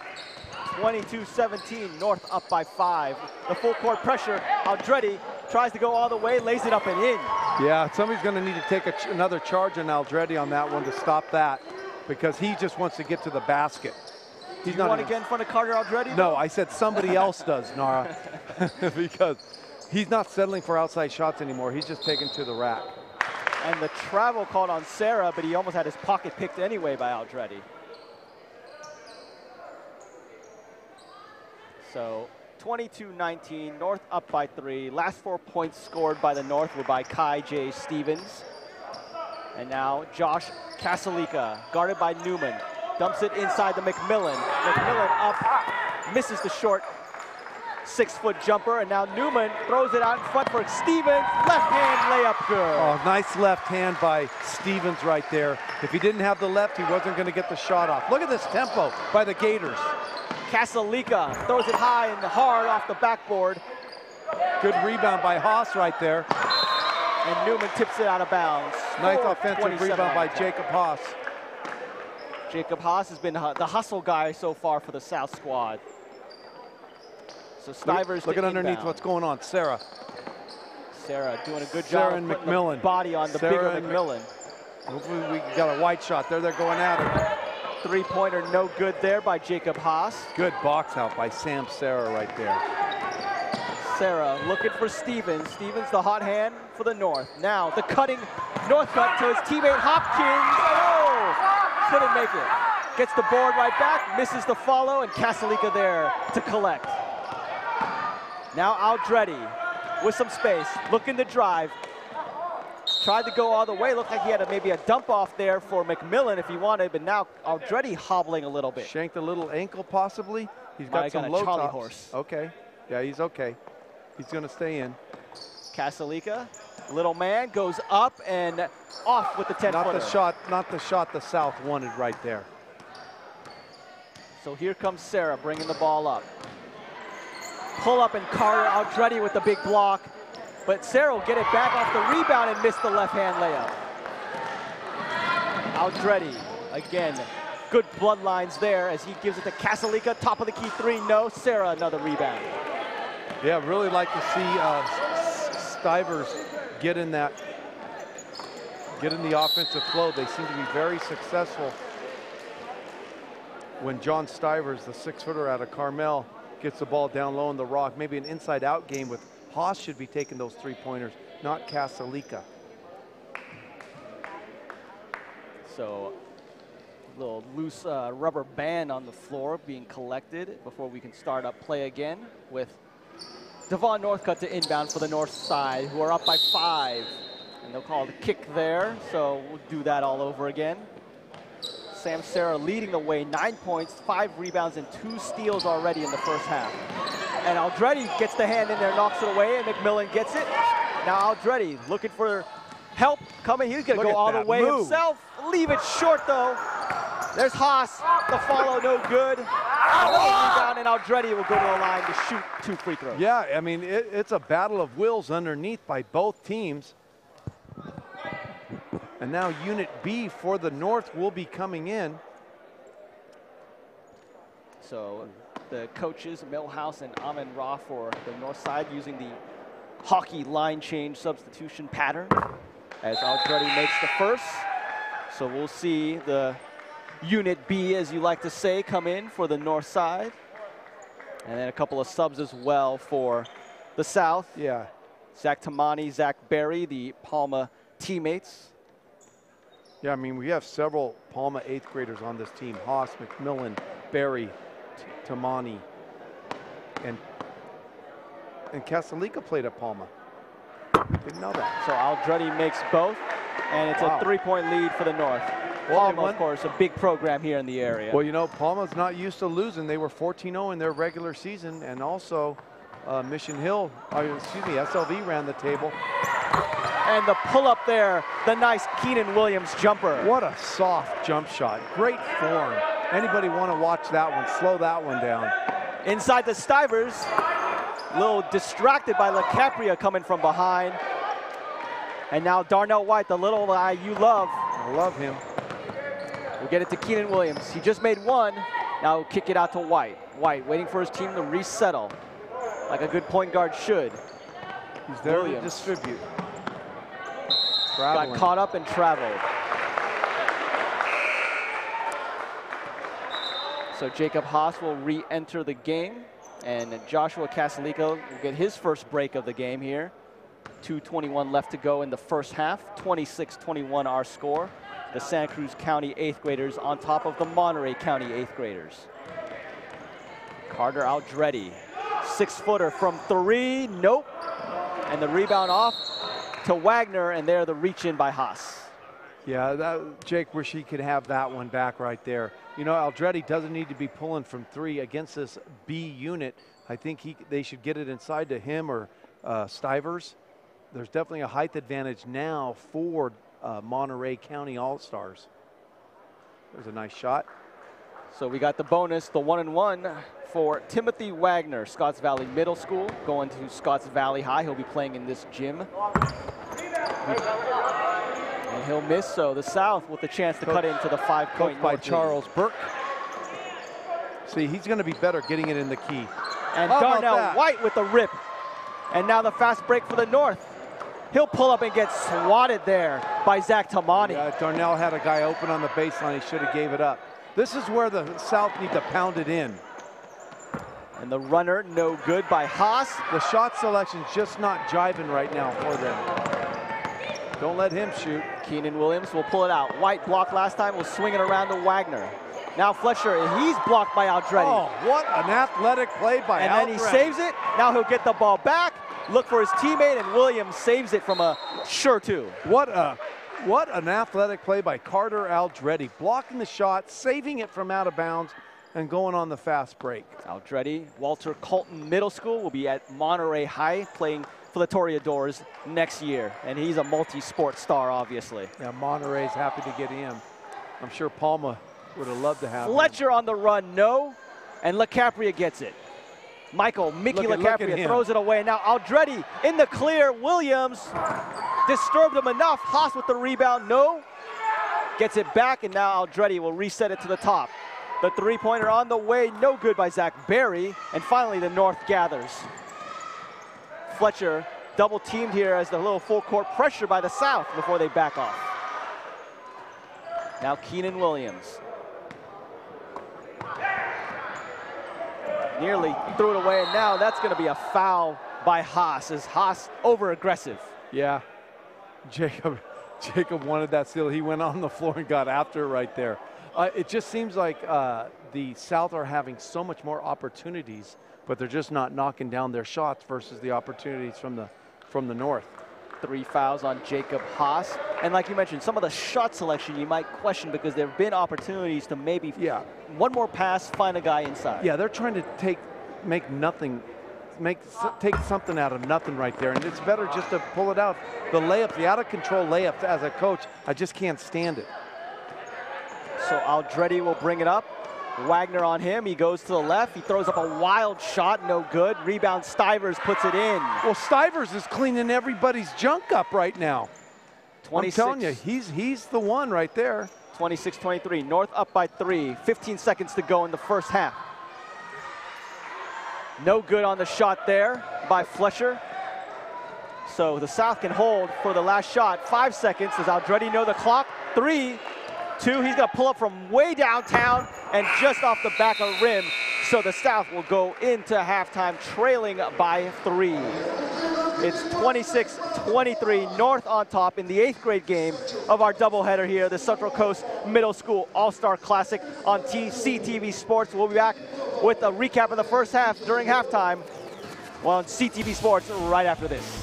22-17, North up by 5. The full court pressure. Aldretti tries to go all the way, lays it up and in. Yeah, somebody's going to need to take another charge on Aldretti on that one to stop that, because he just wants to get to the basket. Do you want to get in front of Carter Aldretti? No, I said somebody else does, Nara, because he's not settling for outside shots anymore. He's just taking to the rack. And the travel called on Sarah, but he almost had his pocket picked anyway by Aldretti. So 22-19, North up by 3. Last 4 points scored by the North were by Kai J. Stephens. And now Josh Kastelika, guarded by Newman, dumps it inside the McMillan. McMillan up, misses the short 6-foot jumper, and now Newman throws it out in front for Stephens. Left hand layup good. Oh, nice left hand by Stephens right there. If he didn't have the left, he wasn't going to get the shot off. Look at this tempo by the Gators. Kastelika throws it high and hard off the backboard. Good rebound by Haas right there. And Newman tips it out of bounds. Nice offensive rebound by Jacob Haas. Jacob Haas has been the hustle guy so far for the South squad. So Stivers look at underneath what's going on. Sarah doing a good job and of putting McMillan. the body on the bigger McMillan. Hopefully we got a white shot there. They're going at it. Three-pointer no good there by Jacob Haas. Good box out by Sam Serra right there. Serra looking for Stephens. Stephens, the hot hand for the North. Now the cutting North cut to his teammate Hopkins. Oh, couldn't make it. Gets the board right back, misses the follow, and Kasalika there to collect. Now Aldretti with some space, looking to drive. Tried to go all the way. Looked like he had maybe a dump off there for McMillan if he wanted, but now Aldretti hobbling a little bit. Shanked a little ankle possibly. He's got some low Charlie tops. horse. Okay. Yeah, he's okay. He's going to stay in. Kasalika, little man, goes up and off with the 10-footer. Not the shot the South wanted right there. So here comes Serra bringing the ball up. Pull up and Carter Aldretti with the big block. But Serra will get it back off the rebound and miss the left-hand layup. Aldretti, again, good bloodlines there as he gives it to Kasalika. Top of the key three, no. Serra, another rebound. Yeah, really like to see Stivers get in the offensive flow. They seem to be very successful when John Stivers, the 6-footer out of Carmel, gets the ball down low in the rock. Maybe an inside-out game with Haas should be taking those three-pointers, not Kasalika. So a little loose rubber band on the floor being collected before we can start up play again with Devon Northcutt to inbound for the North side, who are up by 5. And they'll call the kick there, so we'll do that all over again. Sam Serra leading the way, 9 points, 5 rebounds, and 2 steals already in the first half. And Aldretti gets the hand in there, knocks it away, and McMillan gets it. Now Aldretti looking for help coming. He's going to go all the way himself. Leave it short, though. There's Haas. The follow, no good. Another rebound, and Aldretti will go to the line to shoot 2 free throws. Yeah, I mean, it's a battle of wills underneath by both teams. And now Unit B for the North will be coming in. So the coaches, Millhouse and Amin Ra for the North side, using the hockey line change substitution pattern as Aldretti makes the first. So we'll see the Unit B, as you like to say, come in for the North side. And then a couple of subs as well for the South. Yeah. Zach Tamani, Zach Berry, the Palma teammates. Yeah, I mean, we have several Palma 8th graders on this team. Haas, McMillan, Berry, Tamani, and Kasalika played at Palma. Didn't know that. So Aldretti makes both, and it's a 3-point lead for the North. Well, Palma, of course, a big program here in the area. Well, you know, Palma's not used to losing. They were 14-0 in their regular season, and also Mission Hill, SLV ran the table. And the pull-up there, the nice Keenan Williams jumper. What a soft jump shot. Great form. Anybody want to watch that one? Slow that one down. Inside the Stivers, a little distracted by LaCapria coming from behind. And now Darnell White, the little guy you love. I love him. We'll get it to Keenan Williams. He just made one. Now he'll kick it out to White. White waiting for his team to resettle, like a good point guard should. He's there to distribute. Got caught up and traveled. So Jacob Haas will re-enter the game, and Joshua Kasalika will get his first break of the game here. 2:21 left to go in the first half. 26-21 our score. The Santa Cruz County 8th graders on top of the Monterey County 8th graders. Carter Aldretti, 6-footer from 3, nope. And the rebound off to Wagner, and there the reach in by Haas. Yeah, Jake, wish he could have that one back right there. You know, Aldretti doesn't need to be pulling from 3 against this B unit. I think they should get it inside to him or Stivers. There's definitely a height advantage now for Monterey County All-Stars. There's a nice shot. So we got the bonus, the 1-and-1 for Timothy Wagner, Scotts Valley Middle School, going to Scotts Valley High. He'll be playing in this gym. And he'll miss, so the South with the chance to cut into the 5-point by Charles Burke. See, he's going to be better getting it in the key. And Darnell White with the rip. And now the fast break for the North. He'll pull up and get swatted there by Zach Tamani. Yeah, Darnell had a guy open on the baseline. He should have gave it up. This is where the South need to pound it in. And the runner, no good by Haas. The shot selection's just not jiving right now for them. Don't let him shoot. Keenan Williams will pull it out. White blocked last time, will swing it around to Wagner. Now Fletcher, he's blocked by Aldretti. Oh, what an athletic play by Aldretti. And then he saves it. Now he'll get the ball back, look for his teammate, and Williams saves it from a sure two. What an athletic play by Carter Aldretti. Blocking the shot, saving it from out of bounds, and going on the fast break. Aldretti, Walter Colton Middle School, will be at Monterey High playing for the Toreadors next year. And he's a multi-sport star, obviously. Yeah, Monterey's happy to get him. I'm sure Palma would have loved to have Fletcher on the run, no. And LaCapria gets it. Mickey LaCapria throws it away. Now Aldretti in the clear. Williams disturbed him enough. Haas with the rebound, no. Gets it back, and now Aldretti will reset it to the top. The three-pointer on the way, no good by Zach Berry. And finally, the North gathers. Fletcher double teamed here as the little full court pressure by the South before they back off. Now Keenan Williams. Nearly threw it away, and now that's going to be a foul by Haas, as Haas over-aggressive. Yeah, Jacob wanted that steal. He went on the floor and got after it right there. It just seems like the South are having so much more opportunities, but they're just not knocking down their shots versus the opportunities from the North. 3 fouls on Jacob Haas. And like you mentioned, some of the shot selection you might question because there have been opportunities to maybe one more pass, find a guy inside. Yeah, they're trying to take something out of nothing right there, and it's better just to pull it out. The layup, the out-of-control layup, as a coach, I just can't stand it. So Aldretti will bring it up. Wagner on him, he goes to the left, he throws up a wild shot, no good. Rebound, Stivers puts it in. Well, Stivers is cleaning everybody's junk up right now. 26. I'm telling you, he's the one right there. 26-23, North up by 3, 15 seconds to go in the first half. No good on the shot there by Fletcher. So the South can hold for the last shot. 5 seconds, does Aldretti know the clock? 3, 2, he's gonna pull up from way downtown and just off the back of the rim. So the South will go into halftime trailing by 3. It's 26-23, North on top in the 8th grade game of our doubleheader here, the Central Coast Middle School All-Star Classic on CTV Sports. We'll be back with a recap of the first half during halftime on CTV Sports right after this.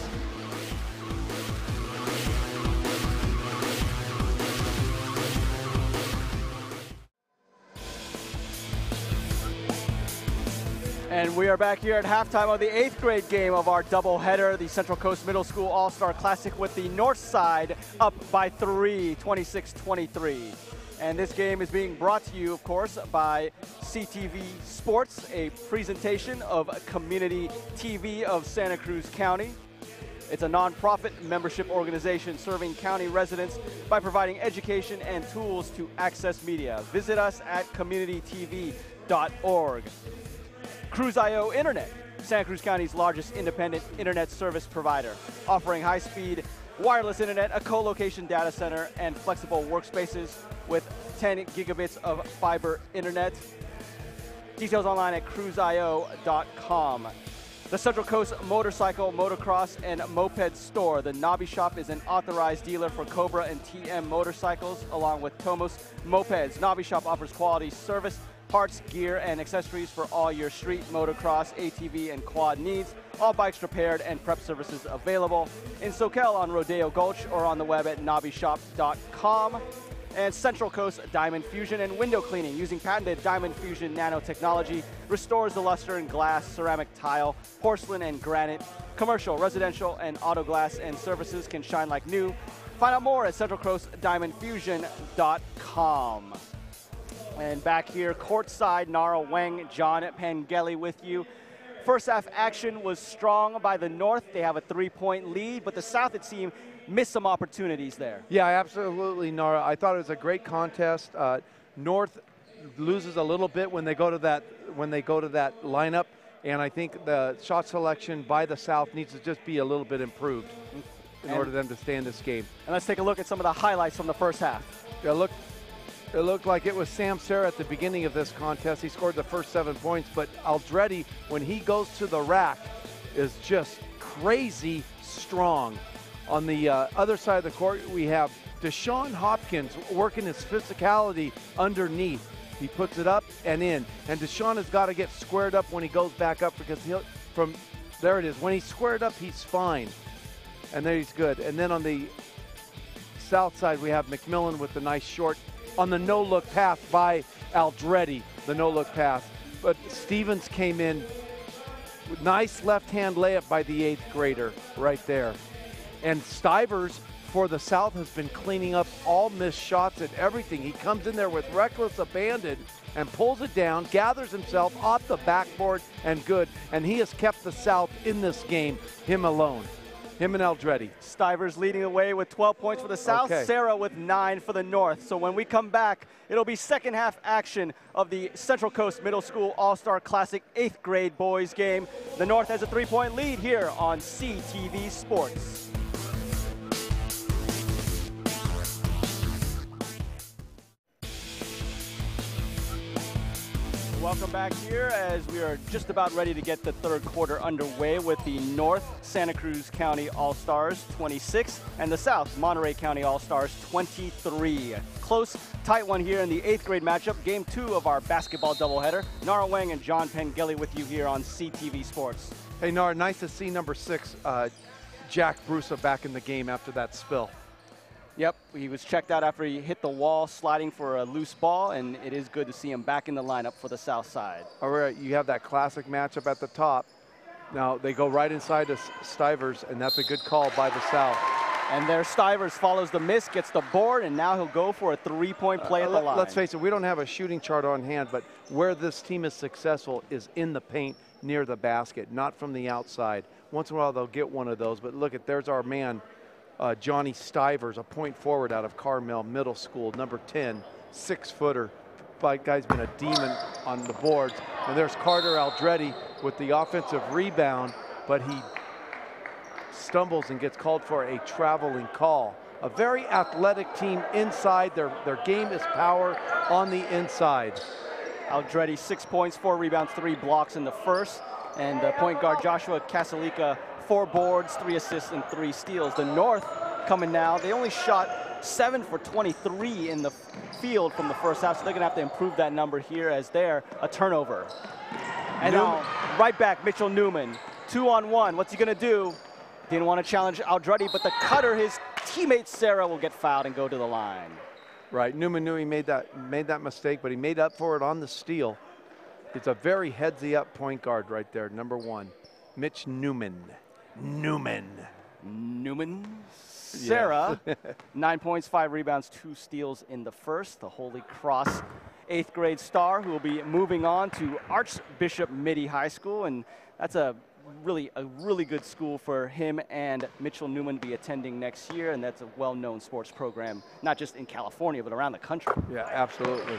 And we are back here at halftime of the 8th grade game of our doubleheader, the Central Coast Middle School All-Star Classic, with the North side up by 3, 26-23. And this game is being brought to you, of course, by CTV Sports, a presentation of Community TV of Santa Cruz County. It's a nonprofit membership organization serving county residents by providing education and tools to access media. Visit us at communitytv.org. Cruz.io Internet, Santa Cruz County's largest independent internet service provider, offering high-speed wireless internet, a co-location data center, and flexible workspaces with 10 gigabits of fiber internet. Details online at cruzio.com. The Central Coast Motorcycle, Motocross, and Moped Store. The Nobby Shop is an authorized dealer for Cobra and TM motorcycles, along with Tomos Mopeds. Nobby Shop offers quality service, parts, gear, and accessories for all your street, motocross, ATV, and quad needs. All bikes repaired and prep services available in Soquel on Rodeo Gulch or on the web at nobbyshop.com. And Central Coast Diamond Fusion and Window Cleaning, using patented Diamond Fusion nanotechnology, restores the luster in glass, ceramic tile, porcelain, and granite. Commercial, residential, and auto glass and surfaces can shine like new. Find out more at centralcoastdiamondfusion.com. And back here, courtside, Nara Wang, John Pangeli with you. First half action was strong by the North. They have a 3-point lead, but the South, it seemed, missed some opportunities there. Yeah, absolutely, Nara. I thought it was a great contest. North loses a little bit when they go to that lineup, and I think the shot selection by the South needs to just be a little bit improved in order for them to stay in this game. And let's take a look at some of the highlights from the first half. Yeah, look. It looked like it was Sam Serra at the beginning of this contest. He scored the first 7 points, but Aldretti, when he goes to the rack, is just crazy strong. On the other side of the court, we have Deshaun Hopkins working his physicality underneath. He puts it up and in. And Deshaun has got to get squared up when he goes back up because there it is. When he's squared up, he's fine. And there he's good. And then on the south side, we have McMillan with the nice short on the no-look pass by Aldretti, the no-look pass. But Stephens came in with nice left-hand layup by the 8th grader right there. And Stivers for the South has been cleaning up all missed shots and everything. He comes in there with reckless abandon and pulls it down, gathers himself off the backboard and good. And he has kept the South in this game, him alone. Him and Aldretti. Stivers leading the way with 12 points for the South, Okay. Serra with 9 for the North. So when we come back, it'll be second half action of the Central Coast Middle School All-Star Classic 8th grade boys game. The North has a 3-point lead here on CTV Sports. Welcome back here as we are just about ready to get the third quarter underway with the North Santa Cruz County All-Stars 26 and the South Monterey County All-Stars 23. Close, tight one here in the 8th grade matchup, game 2 of our basketball doubleheader. Nara Wang and John Pengelly with you here on CTV Sports. Hey, Nara, nice to see number 6, Jack Brusa, back in the game after that spill. Yep, he was checked out after he hit the wall sliding for a loose ball, and it is good to see him back in the lineup for the South side. All right, you have that classic matchup at the top. Now they go right inside to Stivers, and that's a good call by the South. And there Stivers follows the miss, gets the board, and now he'll go for a 3-point play at the line. Let's face it, we don't have a shooting chart on hand, but where this team is successful is in the paint near the basket, not from the outside. Once in a while they'll get one of those, but look at, there's our man, Johnny Stivers, a point forward out of Carmel Middle School, number 10, 6-footer. Guy's been a demon on the boards. And there's Carter Aldretti with the offensive rebound, but he stumbles and gets called for a traveling call. A very athletic team inside. Their game is power on the inside. Aldretti, 6 points, 4 rebounds, 3 blocks in the first. And point guard Joshua Casalica, 4 boards, 3 assists, and 3 steals. The North coming now. They only shot 7 for 23 in the field from the first half, so they're going to have to improve that number here as they're a turnover. And now, right back, Mitchell Newman. 2-on-1. What's he going to do? Didn't want to challenge Aldretti, but the cutter, his teammate Serra, will get fouled and go to the line. Right, Newman knew he made that mistake, but he made up for it on the steal. It's a very headsy-up point guard right there, number 1, Mitch Newman. Serra, 9 points, 5 rebounds, 2 steals in the first. The Holy Cross 8th grade star who will be moving on to Archbishop Mitty High School, and that's a really good school for him and Mitchell Newman to be attending next year, and that's a well-known sports program, not just in California, but around the country. Yeah, absolutely.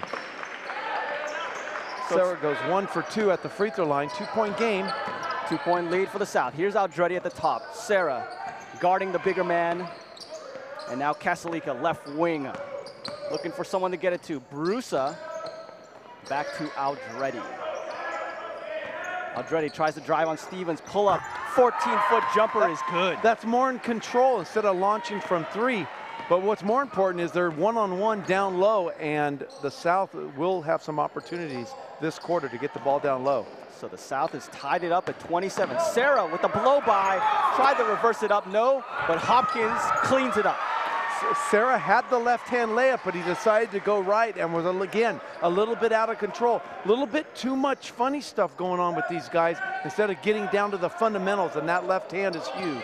Serra goes 1 for 2 at the free throw line, 2-point game. 2-point lead for the South. Here's Aldretti at the top. Serra guarding the bigger man. And now Casalica, left wing, looking for someone to get it to. Brusa back to Aldretti. Aldretti tries to drive on Stephens, pull up, 14-foot jumper is good. That's more in control instead of launching from 3. But what's more important is they're one-on-one down low, and the South will have some opportunities this quarter to get the ball down low. So the South has tied it up at 27. Serra with the blow-by, tried to reverse it up, no, but Hopkins cleans it up. Serra had the left-hand layup, but he decided to go right and was, again, a little bit out of control. A little bit too much funny stuff going on with these guys instead of getting down to the fundamentals, and that left hand is huge.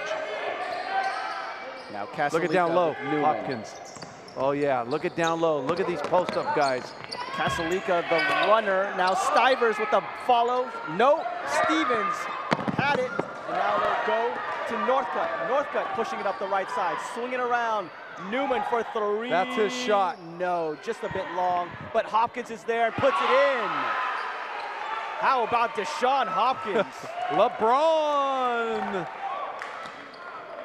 Now Casalica, look at down low, Hopkins. Oh yeah, look at down low. Look at these post-up guys. Casalica, the runner. Now Stivers with the follow. No, Stephens had it, and now they'll go to Northcutt. Northcutt pushing it up the right side, swinging around. Newman for 3. That's his shot. No, just a bit long, but Hopkins is there and puts it in. How about Deshaun Hopkins? LeBron!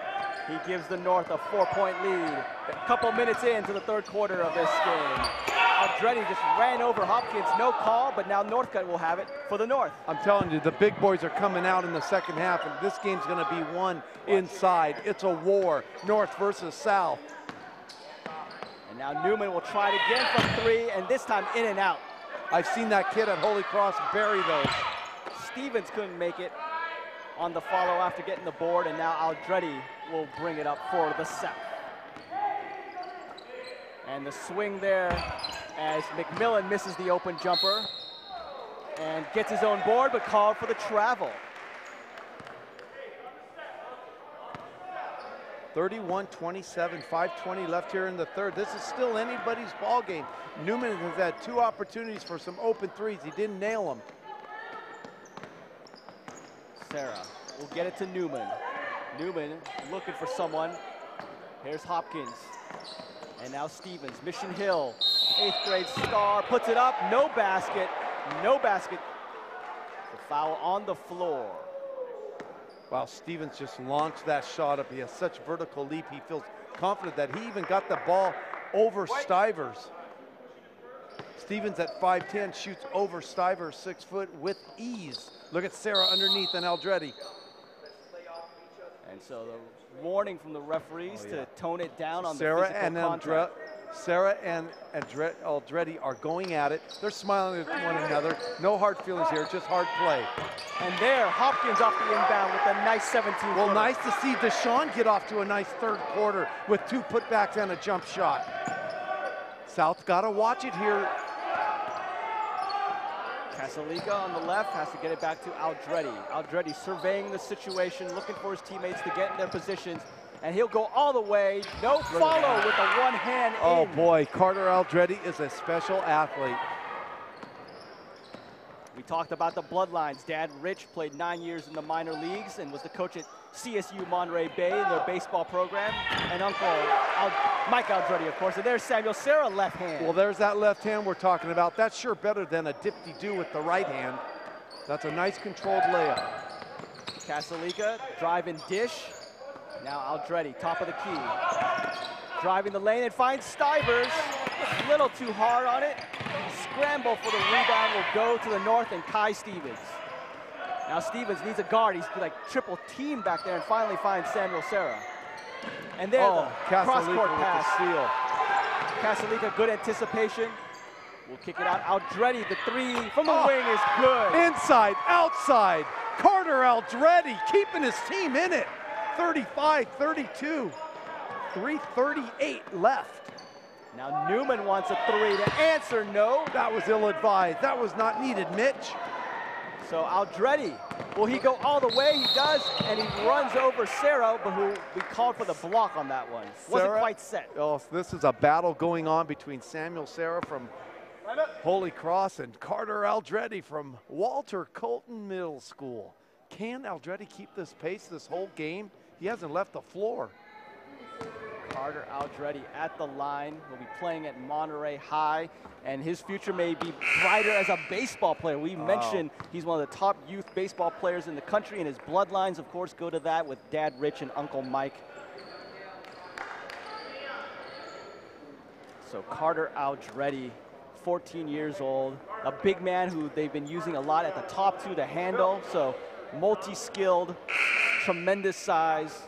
He gives the North a 4-point lead. A couple minutes into the third quarter of this game. Aldretti just ran over Hopkins, no call, but now Northcutt will have it for the North. I'm telling you, the big boys are coming out in the second half, and this game's going to be won inside. It's a war, North versus South. And now Newman will try it again from 3, and this time in and out. I've seen that kid at Holy Cross bury those. Stephens couldn't make it on the follow after getting the board, and now Aldretti will bring it up for the South. And the swing there as McMillan misses the open jumper and gets his own board, but called for the travel. 31-27, 5:20 left here in the third. This is still anybody's ball game. Newman has had 2 opportunities for some open threes. He didn't nail them. Sarah will get it to Newman. Newman looking for someone. Here's Hopkins. And now Stephens, Mission Hill, 8th grade star, puts it up, no basket, no basket. The foul on the floor. Wow, Stephens just launched that shot up. He has such vertical leap. He feels confident that he even got the ball over Stivers. Stephens at 5'10" shoots over Stivers, 6 foot, with ease. Look at Sarah underneath and Aldretti. And so the warning from the referees to tone it down on Sarah the physical contact. Sarah and Aldretti are going at it. They're smiling at one another. No hard feelings here, just hard play. And there, Hopkins off the inbound with a nice 17. Well, nice to see Deshaun get off to a nice third quarter with 2 putbacks and a jump shot. South got to watch it here. Kasalika on the left has to get it back to Aldretti. Aldretti surveying the situation, looking for his teammates to get in their positions, and he'll go all the way. No follow with the one hand in. Oh boy, Carter Aldretti is a special athlete. We talked about the bloodlines. Dad Rich played 9 years in the minor leagues and was the coach at CSU Monterey Bay in their baseball program. And Uncle Mike Aldretti, of course. And there's Samuel Sarah, left hand. Well, there's that left hand we're talking about. That's sure better than a dip-de-doo with the right hand. That's a nice controlled layup. Kasalika, drive and dish. Now Aldretti, top of the key. Driving the lane and finds Stivers. A little too hard on it. Scramble for the rebound will go to the North and Kai Stephens. Now Stephens needs a guard. He's like triple team back there and finally finds Samuel Sarah. And there, the cross-court pass. Kasalika, good anticipation. We'll kick it out. Aldretti, the 3 from the wing is good. Inside, outside. Carter Aldretti keeping his team in it. 35-32. 3:38 left. Now Newman wants a 3 to answer no. That was ill-advised. That was not needed, Mitch. So Aldretti, will he go all the way? He does, and he runs over Sarah, but who we called for the block on that one. Wasn't quite set. Oh, this is a battle going on between Samuel Sarah from Holy Cross and Carter Aldretti from Walter Colton Middle School. Can Aldretti keep this pace this whole game? He hasn't left the floor. Carter Aldretti at the line. Will be playing at Monterey High, and his future may be brighter as a baseball player. We mentioned he's one of the top youth baseball players in the country, and his bloodlines, of course, go to that with Dad Rich and Uncle Mike. So Carter Aldretti, 14 years old, a big man who they've been using a lot at the top to handle. So multi-skilled, tremendous size.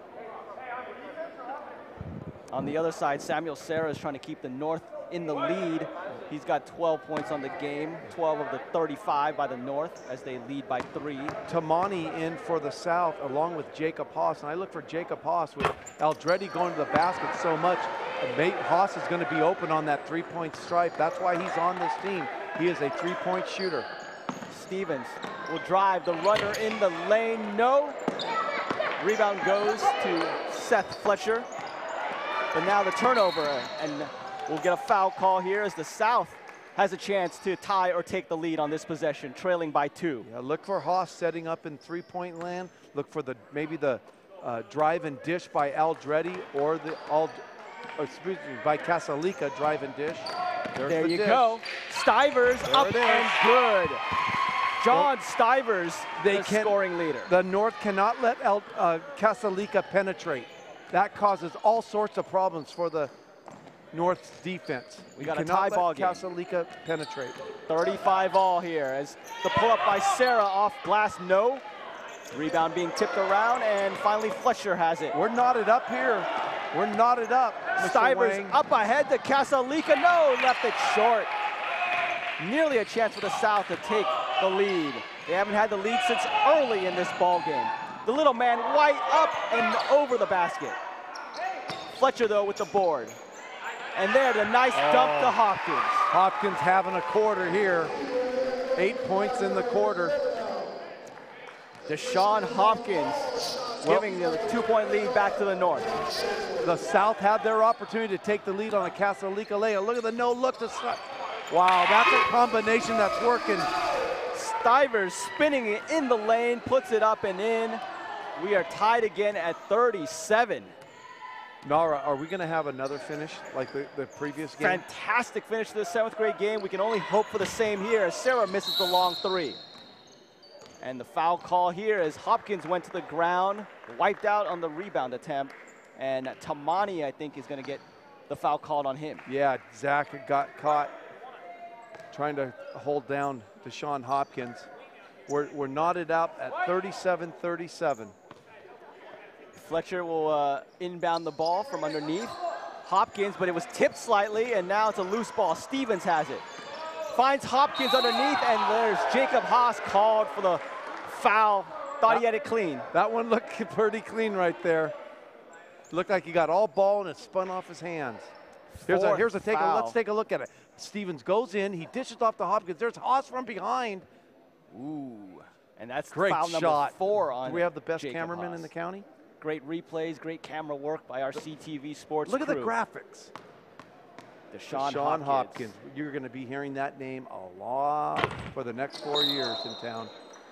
On the other side, Samuel Sarah is trying to keep the North in the lead. He's got 12 points on the game, 12 of the 35 by the North as they lead by 3. Tamani in for the South along with Jacob Haas. And I look for Jacob Haas with Aldretti going to the basket so much. Haas is going to be open on that 3-point stripe. That's why he's on this team. He is a 3-point shooter. Stephens will drive the runner in the lane. No. Rebound goes to Seth Fletcher. But now the turnover, and we'll get a foul call here as the South has a chance to tie or take the lead on this possession, trailing by 2. Yeah, look for Haas setting up in 3-point land. Look for maybe the drive and dish by Aldretti or by Kasalika, drive and dish. There you go. Stivers up and good. John Stivers, the scoring leader. The North cannot let Kasalika penetrate. That causes all sorts of problems for the North's defense. We got a tie ball game. Casalica penetrate. 35 all here as the pull-up by Sarah off glass, no. Rebound being tipped around, and finally Fletcher has it. We're knotted up here. We're knotted up. Stivers up ahead to Casalica, no, left it short. Nearly a chance for the South to take the lead. They haven't had the lead since early in this ball game. The little man White up and over the basket. Fletcher though with the board. And there, the nice dump to Hopkins. Hopkins having a quarter here. 8 points in the quarter. Deshaun Hopkins giving the 2-point lead back to the North. The South had their opportunity to take the lead on the Casalica layup. Look at the no look to wow, that's a combination that's working. Stivers spinning it in the lane, puts it up and in. We are tied again at 37. Nara, are we going to have another finish like the previous game? Fantastic finish to the 7th grade game. We can only hope for the same here as Sarah misses the long three. And the foul call here as Hopkins went to the ground, wiped out on the rebound attempt. And Tamani, I think, is going to get the foul called on him. Yeah, Zach got caught trying to hold down Deshaun Hopkins. We're knotted up at 37-37. Fletcher will inbound the ball from underneath. Hopkins, but it was tipped slightly, and now it's a loose ball. Stephens has it. Finds Hopkins underneath, and there's Jacob Haas called for the foul. Thought he had it clean. That one looked pretty clean right there. Looked like he got all ball and it spun off his hands. Here's a take. Let's take a look at it. Stephens goes in. He dishes off to Hopkins. There's Haas from behind. Ooh, and that's great foul number shot. 4 on. Do we have the best Jacob cameraman Haas. in the county? Great replays, great camera work by our CTV Sports Look crew. at the graphics. Deshaun Hopkins. You're going to be hearing that name a lot for the next 4 years in town.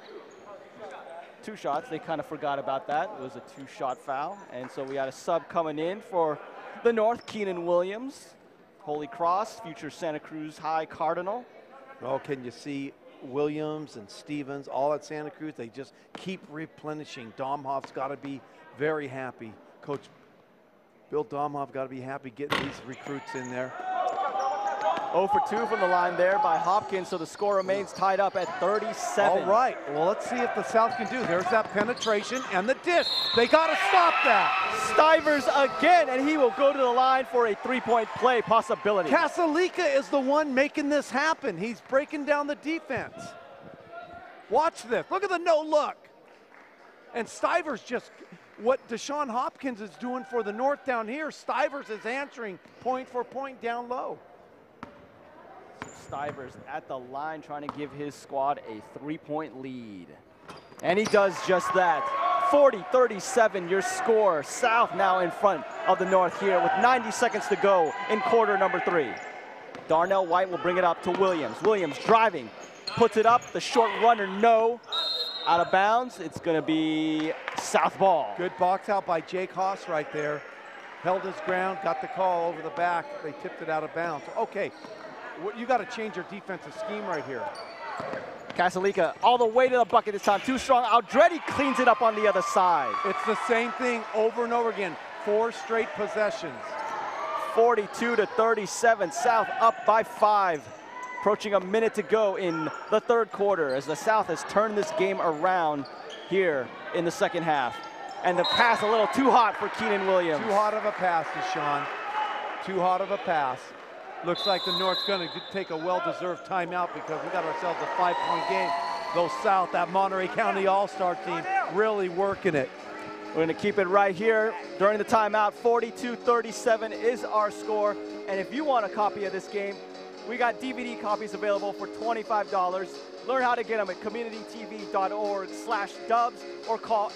2 shots. They kind of forgot about that. It was a 2-shot foul. And so we had a sub coming in for the North, Keenan Williams. Holy Cross, future Santa Cruz High Cardinal. Oh, can you see Williams and Stephens all at Santa Cruz? They just keep replenishing. Domhoff's got to be very happy. Coach Bill Domhoff got to be happy getting these recruits in there. 0 for 2 from the line there by Hopkins, so the score remains tied up at 37. All right, well, let's see if the South can do. There's that penetration and the dish. They got to stop that. Stivers again, and he will go to the line for a 3-point play possibility. Casalica is the one making this happen. He's breaking down the defense. Watch this. Look at the no look. And Stivers just, what Deshaun Hopkins is doing for the North down here, Stivers is answering point for point down low. Stivers at the line trying to give his squad a 3-point lead. And he does just that. 40-37 your score. South now in front of the North here with 90 seconds to go in quarter number 3. Darnell White will bring it up to Williams. Williams driving, puts it up, the short runner, no. Out of bounds, it's gonna be South ball. Good box out by Jake Haas right there. Held his ground, got the call over the back. They tipped it out of bounds. Okay, you got to change your defensive scheme right here. Casalica all the way to the bucket this time. Too strong. Aldretti cleans it up on the other side. It's the same thing over and over again. 4 straight possessions. 42-37. South up by 5. Approaching a minute to go in the 3rd quarter as the South has turned this game around here in the 2nd half. And the pass a little too hot for Keenan Williams. Too hot of a pass, Deshaun. Too hot of a pass. Looks like the North's going to take a well-deserved timeout because we got ourselves a 5-point game. Though South, that Monterey County All-Star team, really working it. We're going to keep it right here during the timeout. 42-37 is our score. And if you want a copy of this game, we got DVD copies available for $25. Learn how to get them at communitytv.org/dubs or call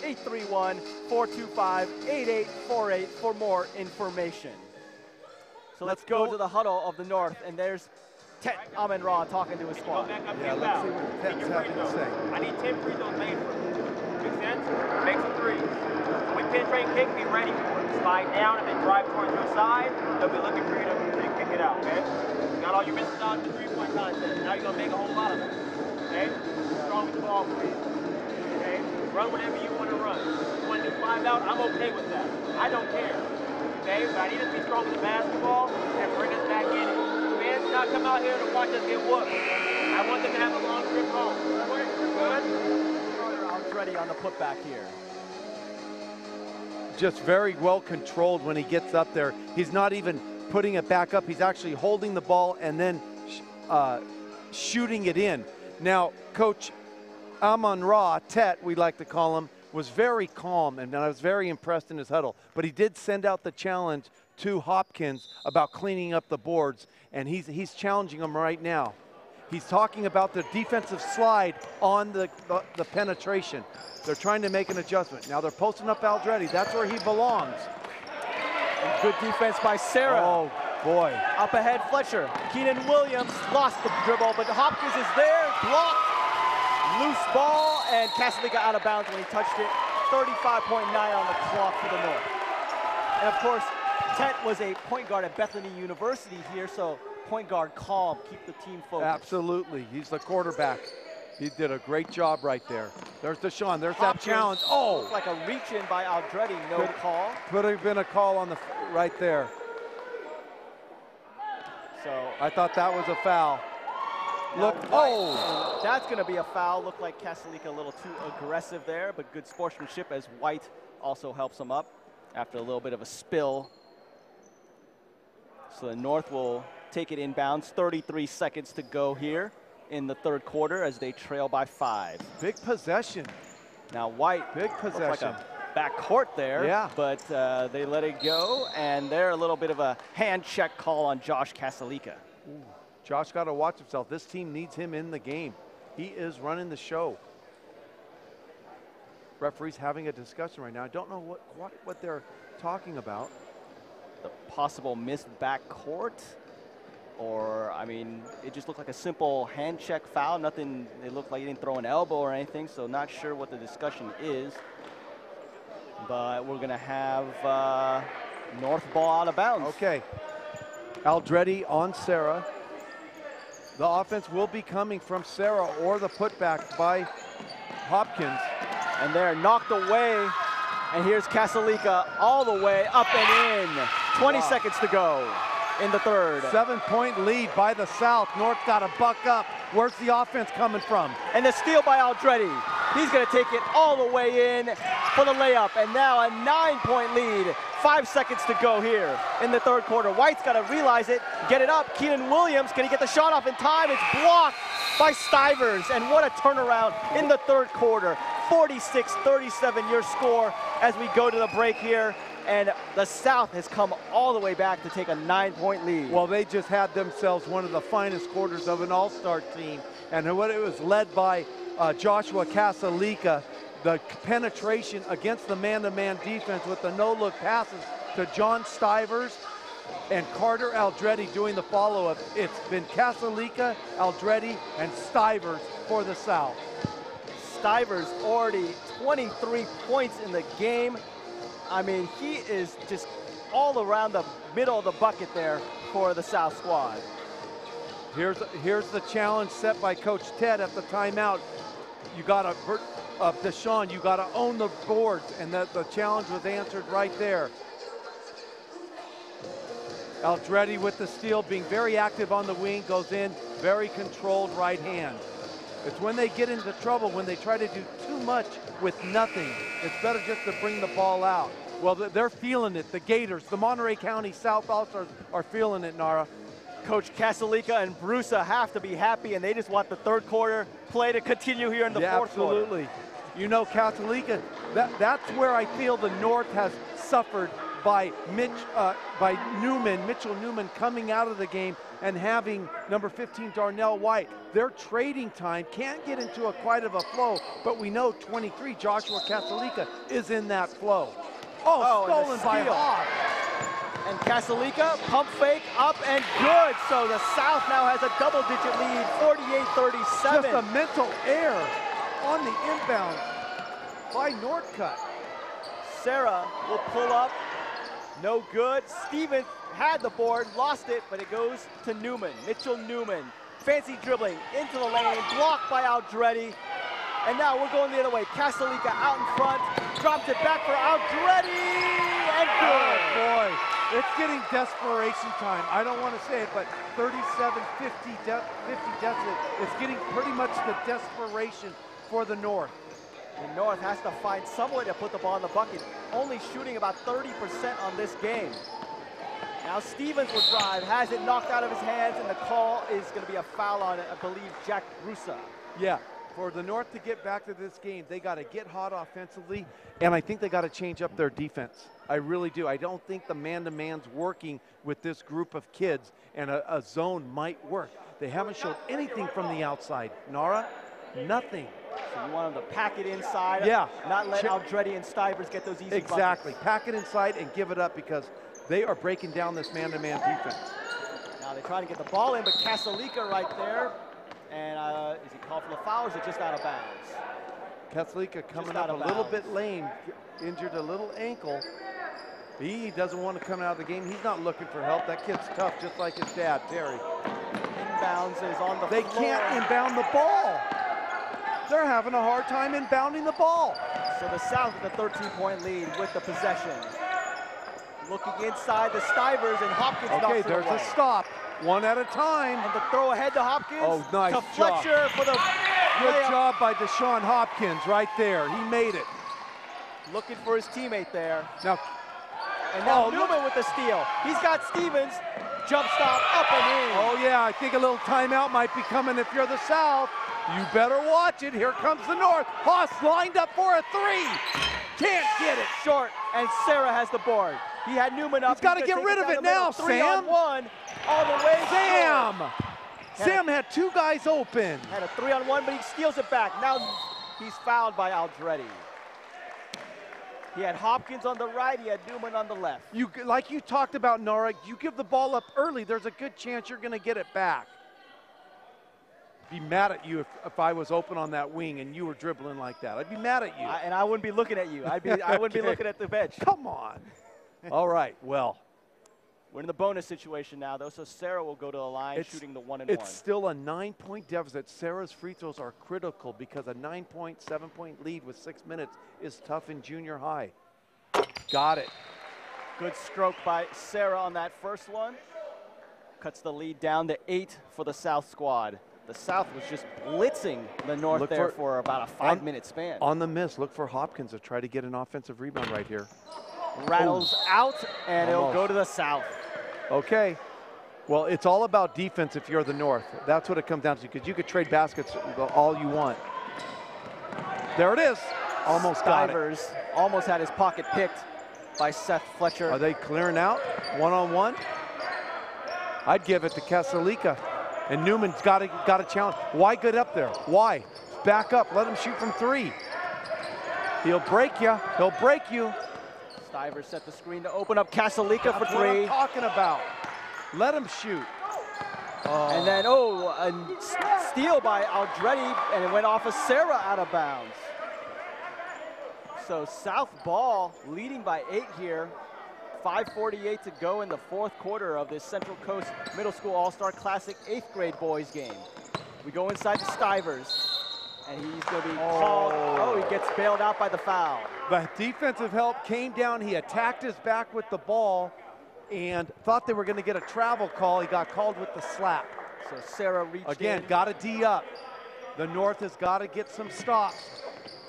831-425-8848 for more information. So let's go to the huddle of the North, and there's Tet Amin-Ra talking to his squad. Yeah, let's see what Tet's having to say. I need 10 free throws made for me. Make sense? Make some threes. When we penetrate and kick, be ready for it. Slide down and then drive towards your side. They'll be looking for you to kick it out, okay? Got all your misses out in the 3-point contest. Now you're going to make a whole lot of them, okay? Strong with the ball, please. Okay? Run whatever you want to run. If you want to do 5 out, I'm okay with that. I don't care. okay? But I need us to be strong with the basketball and bring us back in it. Fans do not come out here to watch us get whooped. I want them to have a long trip home. Good? Aldretti on the putback here. Just very well controlled when he gets up there. He's not even putting it back up. He's actually holding the ball and then shooting it in. Now, Coach Amon-Ra, Tet, we like to call him, was very calm, and I was very impressed in his huddle. But he did send out the challenge to Hopkins about cleaning up the boards, and he's challenging him right now. He's talking about the defensive slide on the penetration. They're trying to make an adjustment. Now they're posting up Aldretti. That's where he belongs. And good defense by Sarah. Oh, boy. Up ahead, Fletcher. Keenan Williams lost the dribble, but Hopkins is there, blocked. Loose ball, and Casalika out of bounds when he touched it. 35.9 on the clock for the North. And of course, Tet was a point guard at Bethany University here, so point guard calm, keep the team focused. Absolutely, he's the quarterback. He did a great job right there. There's Deshaun, there's Hopkins, that challenge. Oh! Looks like a reach-in by Aldretti, no call. Could have been a call on the right there. So I thought that was a foul. Look, oh! That's gonna be a foul. Looked like Casalika a little too aggressive there, but good sportsmanship as White also helps him up after a little bit of a spill. So the North will take it inbounds. 33 seconds to go here in the third quarter as they trail by 5. Big possession. Now White, big possession. Like a back court there, yeah. But they let it go, and there a little bit of a hand check call on Josh Casalika. Ooh. Josh got to watch himself. This team needs him in the game. He is running the show. Referees having a discussion right now. I don't know what they're talking about. The possible missed back court, or I mean, it just looked like a simple hand check foul. Nothing. It looked like he didn't throw an elbow or anything. So not sure what the discussion is. But we're gonna have North ball out of bounds. Okay. Aldretti on Sarah. The offense will be coming from Sarah or the putback by Hopkins. And they're knocked away. And here's Casalika all the way up and in. 20 seconds to go in the third. 7-point lead by the South. North got to buck up. Where's the offense coming from? And the steal by Aldretti. He's going to take it all the way in for the layup. And now a 9-point lead. 5 seconds to go here in the third quarter. White's got to realize it, get it up. Keenan Williams, can he get the shot off in time? It's blocked by Stivers. And what a turnaround in the third quarter. 46-37 your score as we go to the break here. And the South has come all the way back to take a 9-point lead. Well, they just had themselves one of the finest quarters of an all-star team. And what it was led by Joshua Casalika. The penetration against the man-to-man defense with the no-look passes to John Stivers and Carter Aldretti doing the follow-up. It's been Casalika, Aldretti, and Stivers for the South. Stivers already 23 points in the game. I mean, he is just all around the middle of the bucket there for the South squad. Here's the challenge set by Coach Ted at the timeout. You got to, Deshaun, you got to own the boards, and the challenge was answered right there. Aldretti with the steal, being very active on the wing, goes in, very controlled right hand. It's when they get into trouble, when they try to do too much with nothing. It's better just to bring the ball out. Well, they're feeling it. The Gators, the Monterey County South All-Stars are feeling it, Nara. Coach Casalika and Brusa have to be happy, and they just want the third quarter play to continue here in the fourth quarter. Absolutely. You know, Casalika, that's where I feel the North has suffered by Mitchell Newman coming out of the game and having number 15 Darnell White. Their trading time can't get into quite of a flow, but we know 23 Joshua Casalika is in that flow. Oh, stolen by Hawk. And Casalika, pump fake, up and good. So the South now has a double-digit lead, 48-37. Just a mental error on the inbound by Northcutt. Sarah will pull up, no good. Stevens had the board, lost it, but it goes to Newman, Mitchell Newman. Fancy dribbling into the lane, blocked by Aldretti. And now we're going the other way. Casalika out in front, drops it back for Aldretti, and good. Oh, boy. It's getting desperation time. I don't want to say it, but 37-50 deficit. It's getting pretty much the desperation for the North. The North has to find some way to put the ball in the bucket, only shooting about 30% on this game. Now Stephens will drive, has it knocked out of his hands, and the call is going to be a foul on, I believe, Jack Rusa. Yeah, for the North to get back to this game, they got to get hot offensively, and I think they got to change up their defense. I really do. I don't think the man-to-man's working with this group of kids, and a zone might work. They haven't showed anything from the outside. Nara, nothing. So you want them to pack it inside, yeah, not let Aldretti and Stivers get those easy exactly. buckets. Pack it inside and give it up because they are breaking down this man-to-man defense. Now they try to get the ball in, but Kasalika right there. And is he called for the foul or is it just out of bounds? Kasalika coming up a little bit lame, injured a little ankle. He doesn't want to come out of the game. He's not looking for help. That kid's tough, just like his dad, Terry. Inbounds is on the floor. They can't inbound the ball. They're having a hard time inbounding the ball. So the South with a 13-point lead with the possession. Looking inside the Stivers, and Hopkins knocks it away. Okay, there's a stop. One at a time. And the throw ahead to Hopkins. Oh, nice to Fletcher for the good layup. job by Deshaun Hopkins right there. He made it. Looking for his teammate there. Now, and now Newman with the steal. He's got Stephens. Jump stop up and in. Oh yeah, I think a little timeout might be coming if you're the South. You better watch it. Here comes the North. Haas lined up for a three. Can't get it. Short, and Sarah has the board. He had Newman up. He's got to get rid of it now, Sam. 3-on-1, all the way. Sam. Short. Sam had two guys open. Had a 3-on-1, but he steals it back. Now he's fouled by Aldretti. He had Hopkins on the right. He had Newman on the left. Like you talked about, Nora, you give the ball up early, there's a good chance you're going to get it back. Be mad at you if I was open on that wing and you were dribbling like that. I'd be mad at you. And I wouldn't be looking at you. I wouldn't be looking at the bench. Come on. All right, well. We're in the bonus situation now, though, so Sarah will go to the line shooting the 1-and-1. It's still a 9-point deficit. Sarah's free throws are critical because a 9-point, 7-point lead with 6 minutes is tough in junior high. Got it. Good stroke by Sarah on that first one. Cuts the lead down to 8 for the South squad. The South was just blitzing the North for about a 5-minute span. On the miss, look for Hopkins to try to get an offensive rebound right here. Rattles out, and it'll go to the South. Okay. Well, it's all about defense if you're the North. That's what it comes down to, because you could trade baskets all you want. There it is. Almost got it. Almost had his pocket picked by Seth Fletcher. Are they clearing out one-on-one? I'd give it to Kasalika. And Newman's got a challenge. Why get up there? Why? Back up. Let him shoot from 3. He'll break you. He'll break you. Stivers set the screen to open up Kasalika for 3. That's what I'm talking about. Let him shoot. And then, a steal by Aldretti, and it went off of Sarah out of bounds. So South ball leading by 8 here. 5:48 to go in the fourth quarter of this Central Coast Middle School All-Star Classic 8th grade boys game. We go inside to Stivers, and he's going to be called. Oh, he gets bailed out by the foul. The defensive help came down. He attacked his back with the ball and thought they were going to get a travel call. He got called with the slap. So Sarah reached again, got to D up. The North has got to get some stops.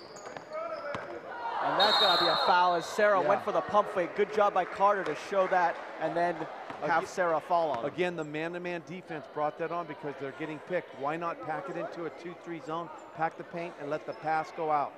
And that's going to be a foul as Sarah went for the pump fake. Good job by Carter to show that and then have Sarah fall on. Again, the man-to-man defense brought that on because they're getting picked. Why not pack it into a 2-3 zone, pack the paint, and let the pass go out?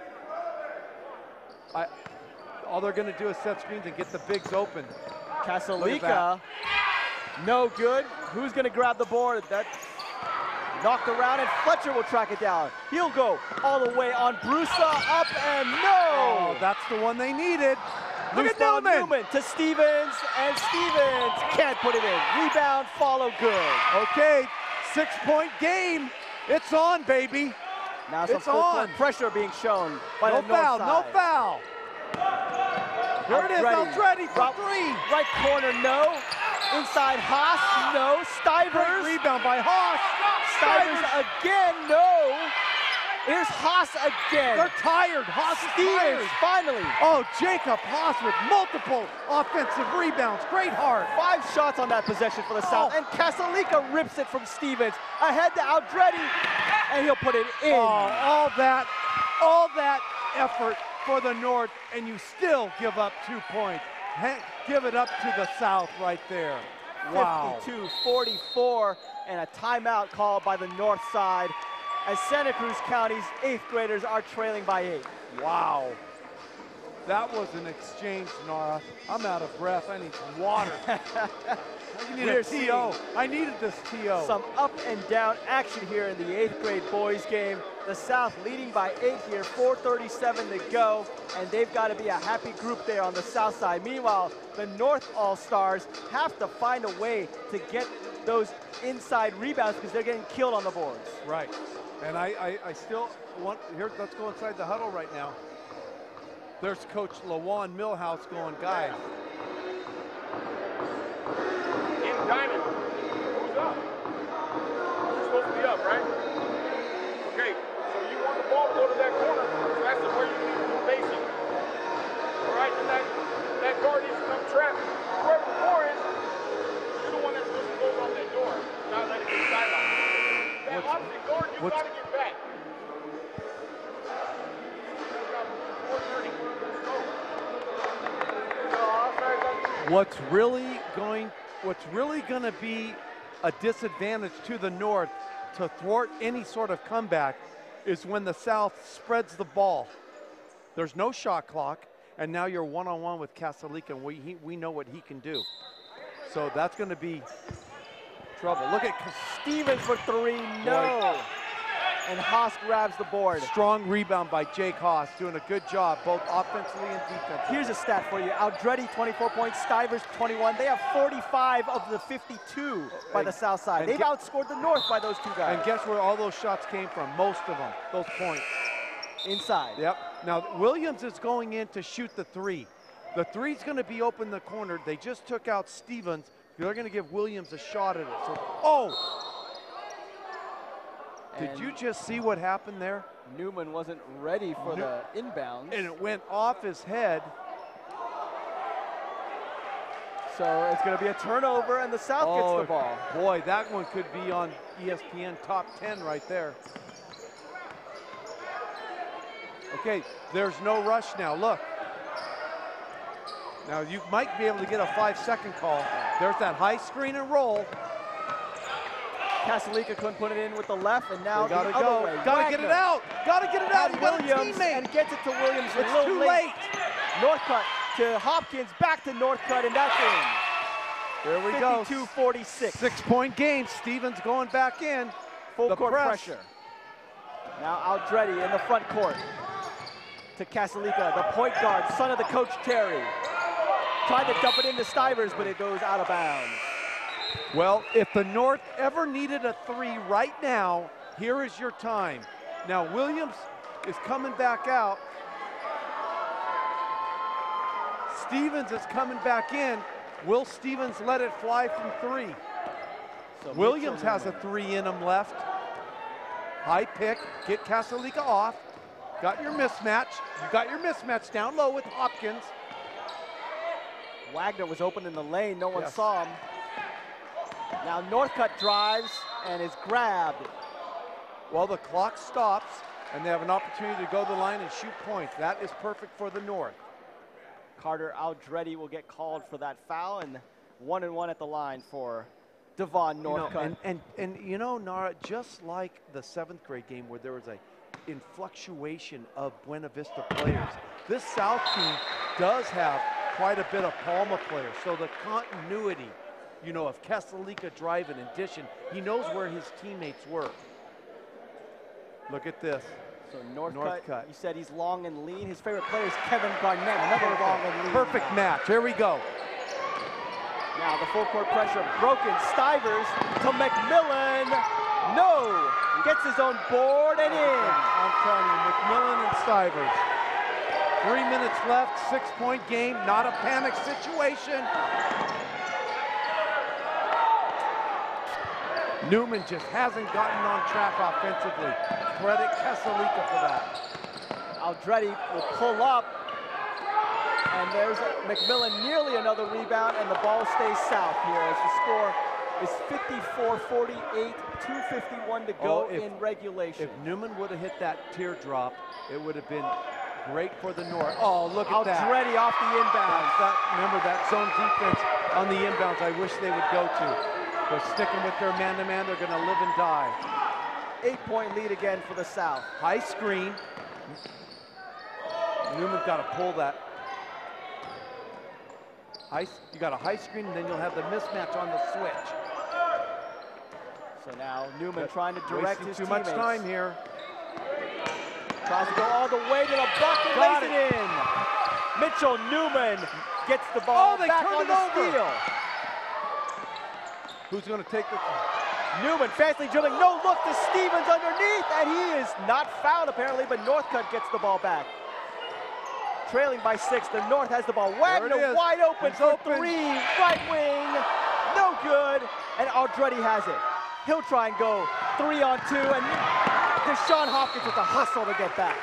All they're going to do is set screens and get the bigs open. Kasalika, no good. Who's going to grab the board? That knocked around, and Fletcher will track it down. He'll go all the way on Brusa, up and no! Oh, that's the one they needed. Look at Newman to Stephens, and Stephens can't put it in. Rebound, follow good. Okay, 6-point game. It's on, baby. Now some full-court pressure being shown by the north side. No foul. Here it is, Aldretti for 3. Right corner, no. Inside Haas, no. Stivers. Great rebound by Haas. Stivers again, no. Here's Haas again. They're tired. Haas is Stephens, tired. finally. Oh, Jacob Haas with multiple offensive rebounds. Great heart. 5 shots on that possession for the South, and Casalica rips it from Stephens. Ahead to Aldretti, and he'll put it in. Oh, all that effort for the North, and you still give up 2 points. Give it up to the South right there. Wow. 52-44, and a timeout called by the North side as Santa Cruz County's 8th graders are trailing by 8. Wow. That was an exchange, Nara. I'm out of breath. I need some water. I need a TO. I needed this TO. Some up and down action here in the 8th grade boys game. The South leading by 8 here, 4:37 to go, and they've got to be a happy group there on the South side. Meanwhile, the North All-Stars have to find a way to get those inside rebounds because they're getting killed on the boards. Right. And I still want, here, let's go inside the huddle right now. There's Coach LaJuan Millhouse going, guys. In Diamond, who's up? You're supposed to be up, right? Okay, so you want the ball to go to that corner, so that's where you need to be facing. All right, and that guard needs to come trap. Whoever the floor is, you're the one that's supposed to close off that door, not let it get sidelined. That opposite guard, you got to get back. What's really going to be a disadvantage to the North to thwart any sort of comeback is when the South spreads the ball. There's no shot clock, and now you're one-on-one with Casalica, and we know what he can do. So that's going to be trouble. Look at Stephens for 3, no. Boy. And Haas grabs the board. Strong rebound by Jake Haas, doing a good job, both offensively and defensively. Here's a stat for you. Aldretti, 24 points. Stivers, 21. They have 45 of the 52 by the South side. They've outscored the North by those 2 guys. And guess where all those shots came from? Most of them, those points. Inside. Yep. Now, Williams is going in to shoot the 3. The 3's going to be open in the corner. They just took out Stephens. They're going to give Williams a shot at it. So, oh! Did you just see what happened there? Newman wasn't ready for the inbound. And it went off his head. So it's going to be a turnover, and the South gets the ball. Boy, that one could be on ESPN Top 10 right there. Okay, there's no rush now. Look. Now, you might be able to get a 5-second call. There's that high screen and roll. Casalica couldn't put it in with the left, and now the other way. Gotta get it out. Gotta get it out. You got a Williams, teammate. and gets it to Williams. It's a little too late. Northcutt to Hopkins, back to Northcutt, and that's in. There we go. 52-46. 6-point game. Stephens going back in. Full court pressure. Now Aldretti in the front court to Casalica, the point guard, son of the coach Terry. Tried to dump it into Stivers, but it goes out of bounds. Well, if the North ever needed a 3 right now, here is your time. Now, Williams is coming back out. Stephens is coming back in. Will Stephens let it fly from 3? So Williams has a 3 in him left. High pick, get Casalica off. Got your mismatch. You got your mismatch down low with Hopkins. Wagner was open in the lane, no one saw him. Now Northcutt drives and is grabbed. Well, the clock stops, and they have an opportunity to go to the line and shoot points. That is perfect for the North. Carter Aldretti will get called for that foul, and 1-1 at the line for Devon Northcutt. And you know, Nara, just like the 7th grade game where there was a influctuation of Buena Vista players, this South team does have quite a bit of Palma players. So the continuity, you know, of Casalica driving and dishing, he knows where his teammates were. Look at this. So Northcutt, you said he's long and lean. His favorite player is Kevin Garnett, another long and lean. Perfect match. Here we go. Now the full court pressure broken. Stivers to McMillan. No! Gets his own board and in. I'm telling you, McMillan and Stivers. 3 minutes left, 6-point game, not a panic situation. Newman just hasn't gotten on track offensively. Credit Kasalika for that. Aldretti will pull up, and there's McMillan nearly another rebound, and the ball stays south here as the score is 54-48, 2:51 to go in regulation. If Newman would have hit that teardrop, it would have been great for the North. Oh, look at that. Aldretti off the inbound. Remember that zone defense on the inbounds I wish they would go to. They're sticking with their man-to-man. They're going to live and die. 8-point lead again for the South. High screen. Newman's got to pull that. You got a high screen, and then you'll have the mismatch on the switch. So now Newman trying to direct his too teammates. much time here. Tries to go all the way to the bucket, lays it in. Mitchell Newman gets the ball back on the steal. Who's going to take the... Newman fastly dribbling, no look to Stephens underneath, and he is not fouled apparently, but Northcutt gets the ball back. Trailing by 6, the North has the ball. Wagner wide open for 3, right wing, no good, and Aldretti has it. He'll try and go 3-on-2, and Deshaun Hopkins with a hustle to get back.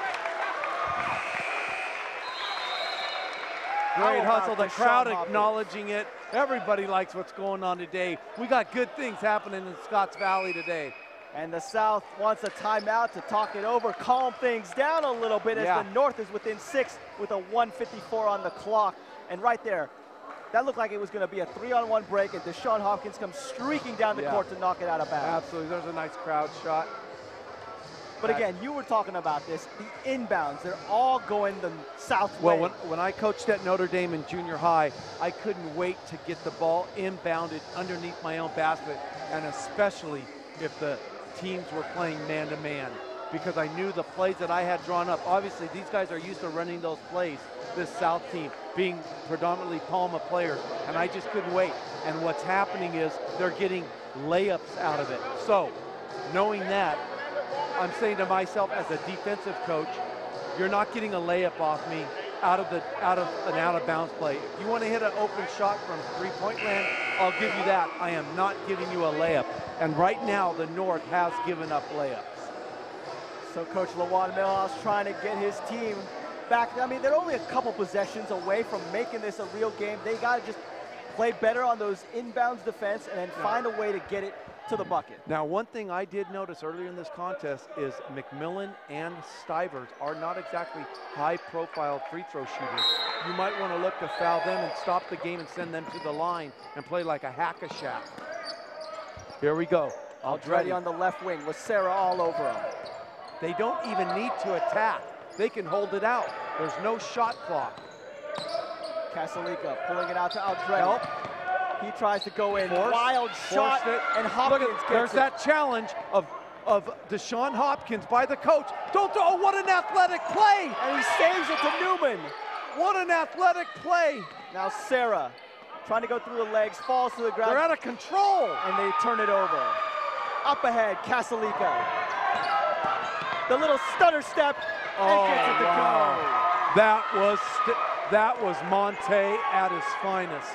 Great hustle, the crowd acknowledging it. Everybody likes what's going on today. We got good things happening in Scotts Valley today. And the South wants a timeout to talk it over, calm things down a little bit as the North is within 6 with a 1:54 on the clock. And right there, that looked like it was going to be a 3-on-1 break, and Deshaun Hopkins comes streaking down the court to knock it out of bounds. Absolutely, there's a nice crowd shot. But again, you were talking about this, the inbounds, they're all going the South way. Well, when I coached at Notre Dame in junior high, I couldn't wait to get the ball inbounded underneath my own basket, and especially if the teams were playing man-to-man, because I knew the plays that I had drawn up. Obviously, these guys are used to running those plays, this South team, being predominantly Palma players, and I just couldn't wait. And what's happening is they're getting layups out of it. So, knowing that, I'm saying to myself as a defensive coach, you're not getting a layup off me out of an out-of-bounds play. If you want to hit an open shot from three-point land, I'll give you that. I am not giving you a layup. And right now, the North has given up layups. So Coach Lawan Millhouse trying to get his team back. I mean, they're only a couple possessions away from making this a real game. They got to just play better on those inbounds defense and then find a way to get it to the bucket. Now, one thing I did notice earlier in this contest is McMillan and Stivers are not exactly high-profile free throw shooters. You might want to look to foul them and stop the game and send them to the line and play like a hack-a-shack. Here we go. Aldretti on the left wing with Sarah all over him. They don't even need to attack. They can hold it out. There's no shot clock. Kasalika pulling it out to Aldretti. Help. He tries to go in, wild shot, and Hopkins gets there's it. that challenge of Deshaun Hopkins by the coach. Don't throw, oh, what an athletic play! And he saves it to Newman. What an athletic play! Now Sarah, trying to go through the legs, falls to the ground. They're out of control. And they turn it over. Up ahead, Kasalika. The little stutter step, and gets it to go. That was Monte at his finest.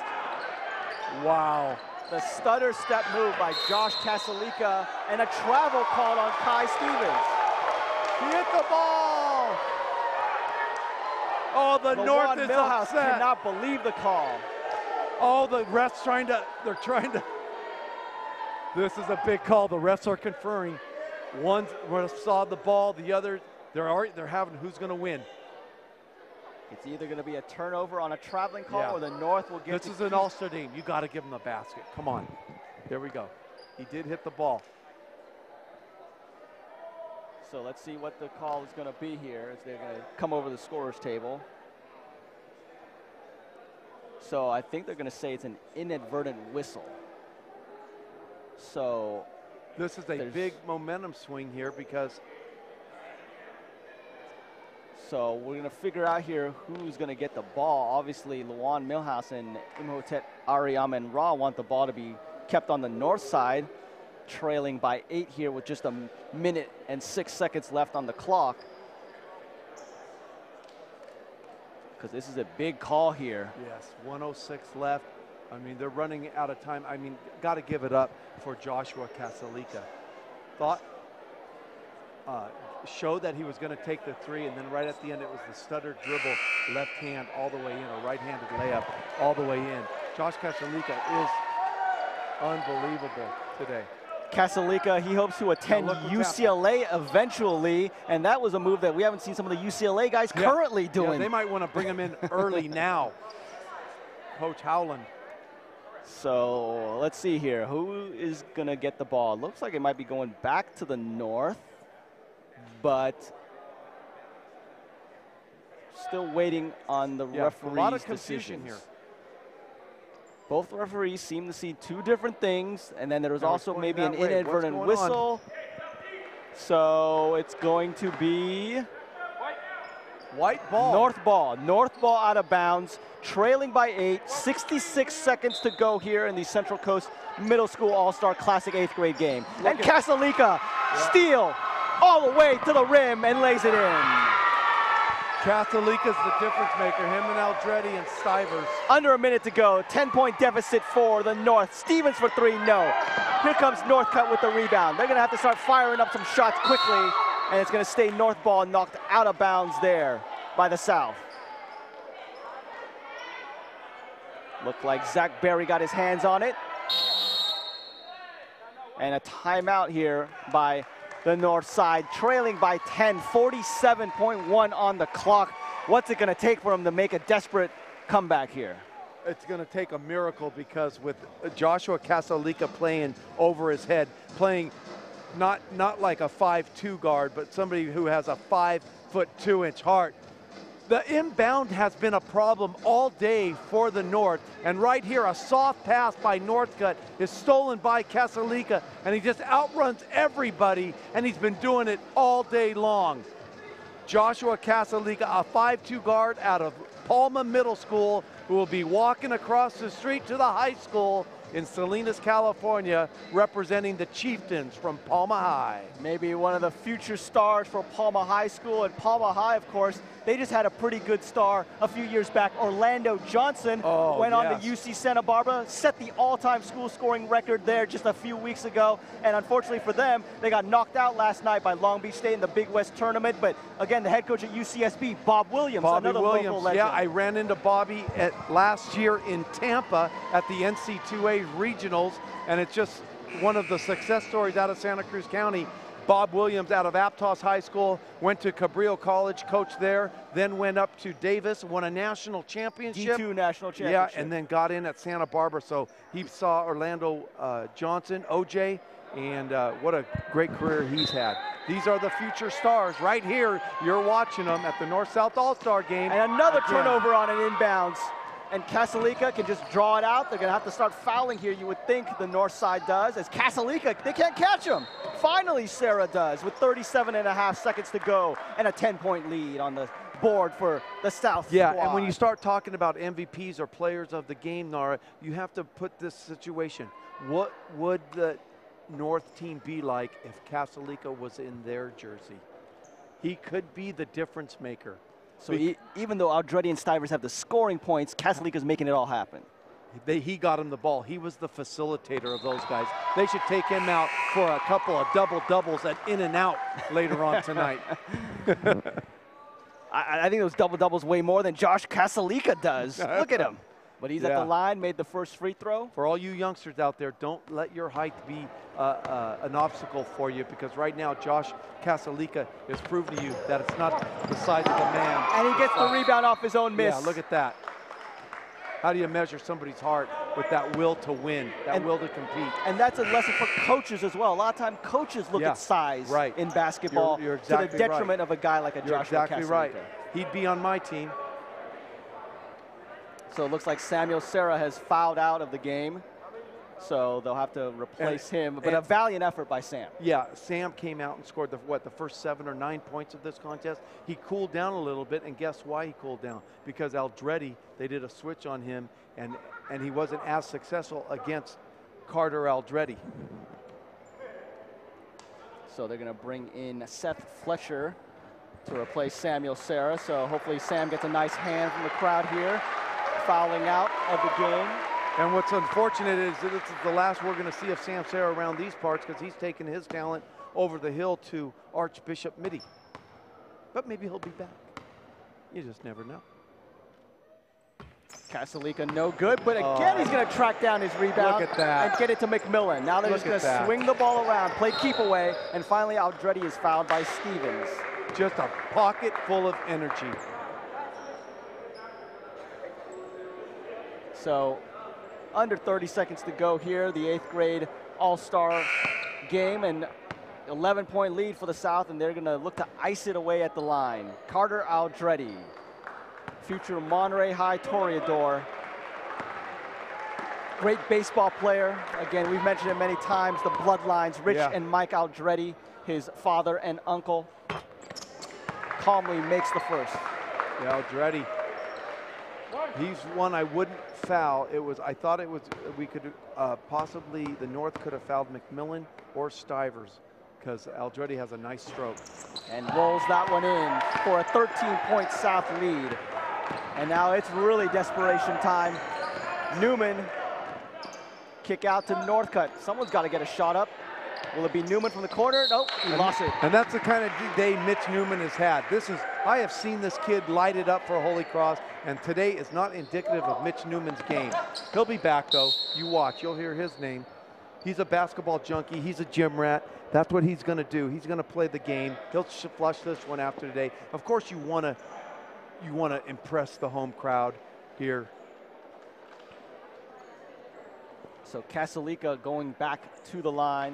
Wow. The stutter step move by Josh Kasalika and a travel call on Kai Stephens. He hit the ball. Oh, the North is Millhouse upset. Cannot believe the call. Oh, the refs they're trying to. This is a big call. The refs are conferring. One saw the ball, the other, they're having who's going to win. It's either going to be a turnover on a traveling call or the North will get. This is an all-star game. You got to give them the basket. Come on. There we go. He did hit the ball. So let's see what the call is going to be here as they're going to come over the scorer's table. So I think they're going to say it's an inadvertent whistle. So this is a big momentum swing here because. So we're going to figure out here who's going to get the ball. Obviously, Lawan Millhouse and Imhotep Ariaman Ra want the ball to be kept on the north side, trailing by 8 here with just 1 minute and 6 seconds left on the clock. Because this is a big call here. Yes, 1:06 left. I mean, they're running out of time. I mean, got to give it up for Joshua Casalika. Thought, showed that he was going to take the three, and then right at the end, it was the stutter dribble, left hand all the way in, a right-handed layup all the way in. Josh Casalika is unbelievable today. Casalika, he hopes to attend UCLA eventually, and that was a move that we haven't seen some of the UCLA guys currently doing. Yeah, they might want to bring him in early now. Coach Howland. So let's see here. Who is going to get the ball? Looks like it might be going back to the north, but still waiting on the referee's a lot of confusion decisions here. Both referees seem to see two different things, and then there was also maybe an inadvertent whistle. So it's going to be white ball. North ball out of bounds, trailing by 8, 66 seconds to go here in the Central Coast Middle School All-Star Classic 8th grade game. And Casalika, steal all the way to the rim and lays it in. Casalika's the difference maker, him and Aldretti and Stivers. Under a minute to go, 10-point deficit for the North. Stevens for 3, no. Here comes Northcutt with the rebound. They're gonna have to start firing up some shots quickly, and it's gonna stay North ball knocked out of bounds there by the South. Looked like Zach Berry got his hands on it. And a timeout here by the North side, trailing by 10, 47.1 on the clock. What's it gonna take for him to make a desperate comeback here? It's gonna take a miracle, because with Joshua Casalika playing over his head, playing not like a 5'2" guard, but somebody who has a 5'2" heart. The inbound has been a problem all day for the North, and right here a soft pass by Northcutt is stolen by Casalika, and he just outruns everybody, and he's been doing it all day long. Joshua Casalika, a 5'2" guard out of Palma Middle School, who will be walking across the street to the high school in Salinas, California, representing the Chieftains from Palma High. Maybe one of the future stars for Palma High School. And Palma High, of course, they just had a pretty good star a few years back. Orlando Johnson went on to UC Santa Barbara, set the all-time school scoring record there just a few weeks ago. And unfortunately for them, they got knocked out last night by Long Beach State in the Big West tournament. But again, the head coach at UCSB, Bob Williams, another local legend. Yeah, I ran into Bobby last year in Tampa at the NC2A regionals, and it's just one of the success stories out of Santa Cruz County. Bob Williams out of Aptos High School, went to Cabrillo College, coached there, then went up to Davis, won a national championship. D2 national championship. Yeah, and then got in at Santa Barbara. So he saw Orlando Johnson, OJ, and what a great career he's had. These are the future stars right here. You're watching them at the North-South All-Star game. And another turnover on an inbounds. And Casalika can just draw it out. They're gonna have to start fouling here, you would think the North side does, as Casalika, they can't catch him. Finally, Sarah does, with 37.5 seconds to go, and a 10-point lead on the board for the South Yeah, squad. and when you start talking about MVPs or players of the game, Nara, you have to put this situation. What would the North team be like if Casalika was in their jersey? He could be the difference maker. So even though Aldretti and Stivers have the scoring points, Casalika's making it all happen. He got him the ball. He was the facilitator of those guys. They should take him out for a couple of double-doubles at In-N-Out later on tonight. I think those double-doubles way more than Josh Casalika does. Look at him. But he's at the line, made the first free throw. For all you youngsters out there, don't let your height be an obstacle for you, because right now Josh Casalika is proving to you that it's not the size of the man. And he gets the rebound off his own miss. Yeah, look at that. How do you measure somebody's heart with that will to win, that will to compete? And that's a lesson for coaches as well. A lot of times coaches look at size in basketball you're exactly to the detriment of a guy like a Joshua Casalika. Exactly right. He'd be on my team. So it looks like Samuel Serra has fouled out of the game. So they'll have to replace him. But a valiant effort by Sam. Yeah, Sam came out and scored the first 7 or 9 points of this contest. He cooled down a little bit, and guess why he cooled down? Because Aldretti, they did a switch on him, and he wasn't as successful against Carter Aldretti. So they're going to bring in Seth Fletcher to replace Samuel Serra. So hopefully Sam gets a nice hand from the crowd here. Fouling out of the game. And what's unfortunate is that this is the last we're going to see of Sam Sarah around these parts because he's taken his talent over the hill to Archbishop Mitty. But maybe he'll be back. You just never know. Casalica no good, but again he's going to track down his rebound and get it to McMillan. Now they're just going to swing the ball around, play keep away, and finally Aldretti is fouled by Stephens. Just a pocket full of energy. So under 30 seconds to go here, the 8th grade All-Star game, and 11-point lead for the South, and they're going to look to ice it away at the line. Carter Aldretti, future Monterey High Toreador. Great baseball player. Again, we've mentioned it many times, the bloodlines, Rich and Mike Aldretti, his father and uncle. Calmly makes the first. Yeah, Aldretti. He's one I wouldn't foul. I thought it was, we could possibly, the North could have fouled McMillan or Stivers because Aldretti has a nice stroke. And rolls that one in for a 13-point South lead. And now it's really desperation time. Newman, kick out to Northcutt. Someone's got to get a shot up. Will it be Newman from the corner? Nope, he lost it. And that's the kind of day Mitch Newman has had. I have seen this kid light it up for Holy Cross, and today is not indicative of Mitch Newman's game. He'll be back though. You watch, you'll hear his name. He's a basketball junkie, he's a gym rat. That's what he's gonna do. He's gonna play the game. He'll flush this one after today. Of course you wanna impress the home crowd here. So Casalica going back to the line.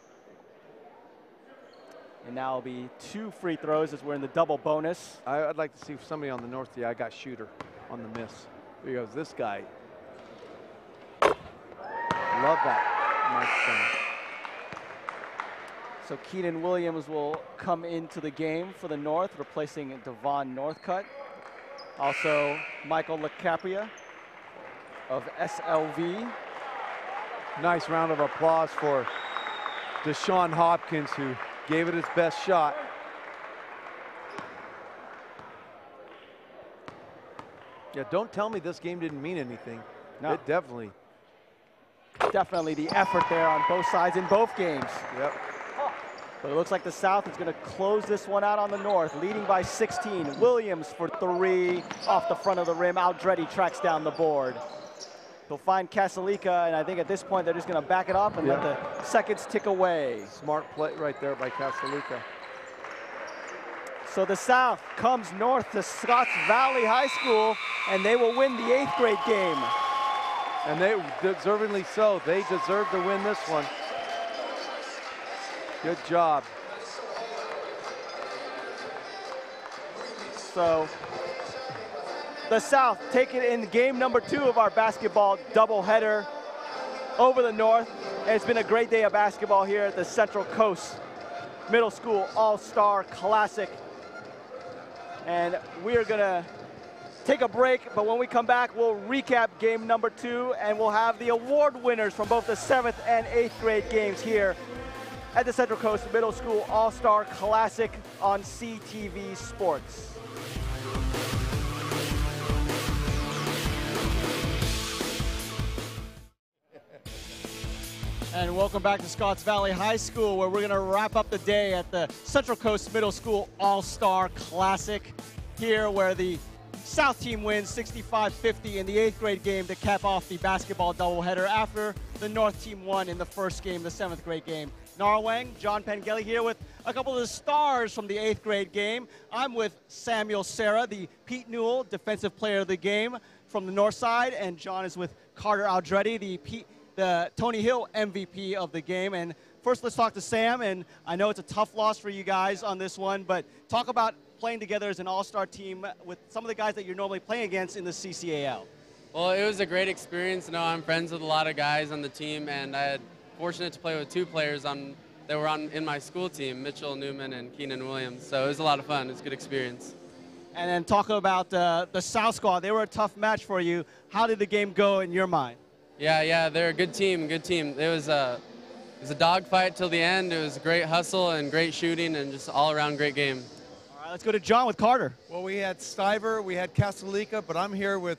And now it'll be 2 free throws as we're in the double bonus. I'd like to see somebody on the north. Yeah, I got shooter on the miss. Here goes this guy. Love that. Nice thing. So Keenan Williams will come into the game for the North, replacing Devon Northcutt. Also, Michael LaCapria of SLV. Nice round of applause for Deshaun Hopkins, who gave it his best shot. Yeah, don't tell me this game didn't mean anything. No. It definitely. Definitely the effort there on both sides in both games. Yep. But it looks like the South is going to close this one out on the North, leading by 16. Williams for 3 off the front of the rim. Aldretti tracks down the board. They'll find Casalica, and I think at this point they're just going to back it up and let the seconds tick away. Smart play right there by Casalica. So the South comes north to Scotts Valley High School, and they will win the 8th grade game. And they deservingly so. They deserve to win this one. Good job. So the South take it in game number 2 of our basketball doubleheader over the North. And it's been a great day of basketball here at the Central Coast Middle School All-Star Classic. And we are gonna take a break, but when we come back, we'll recap game number 2, and we'll have the award winners from both the 7th and 8th grade games here at the Central Coast Middle School All-Star Classic on CTV Sports. And welcome back to Scotts Valley High School, where we're going to wrap up the day at the Central Coast Middle School All-Star Classic, here where the South team wins 65-50 in the 8th grade game to cap off the basketball doubleheader after the North team won in the first game, the 7th grade game. Narwang, John Pengelly here with a couple of the stars from the 8th grade game. I'm with Samuel Serra, the Pete Newell Defensive Player of the Game from the North side, and John is with Carter Aldretti, the Tony Hill MVP of the game. And first, let's talk to Sam, and I know it's a tough loss for you guys on this one, but talk about playing together as an all-star team with some of the guys that you're normally playing against in the CCAL. Well, it was a great experience. You know, I'm friends with a lot of guys on the team, and I had fortunate to play with 2 players that were in my school team, Mitchell Newman and Keenan Williams. So it was a lot of fun. It was a good experience. And then talking about the South squad, they were a tough match for you. How did the game go in your mind? Yeah, they're a good team, good team. It was a dogfight till the end. It was a great hustle and great shooting and just all-around great game. All right, let's go to John with Carter. Well, we had Stiver, we had Casalica, but I'm here with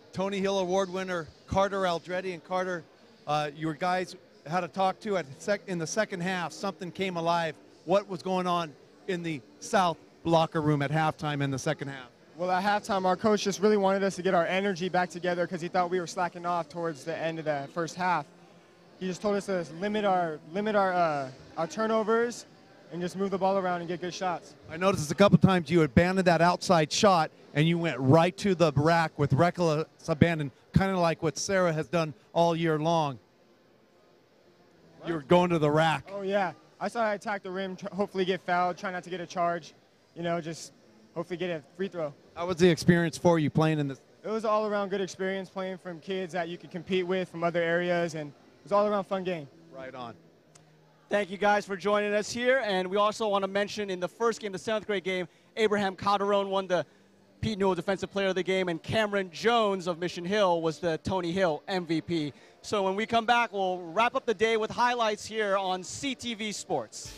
Tony Hill Award winner Carter Aldretti. And Carter, your guys had a talk to in the second half. Something came alive. What was going on in the South locker room at halftime in the second half? Well, at halftime, our coach just really wanted us to get our energy back together because he thought we were slacking off towards the end of the first half. He just told us to limit our turnovers and just move the ball around and get good shots. I noticed a couple times you abandoned that outside shot and you went right to the rack with reckless abandon, kind of like what Sarah has done all year long. You were going to the rack. Oh, yeah. I saw I attack the rim, hopefully get fouled, try not to get a charge, you know, just hopefully get a free throw. How was the experience for you playing in this? It was all around good experience playing from kids that you could compete with from other areas, and it was all around fun game. Right on. Thank you guys for joining us here. And we also want to mention in the first game, the 7th grade game, Abraham Calderon won the Pete Newell Defensive Player of the Game, and Cameron Jones of Mission Hill was the Tony Hill MVP. So when we come back, we'll wrap up the day with highlights here on CTV Sports.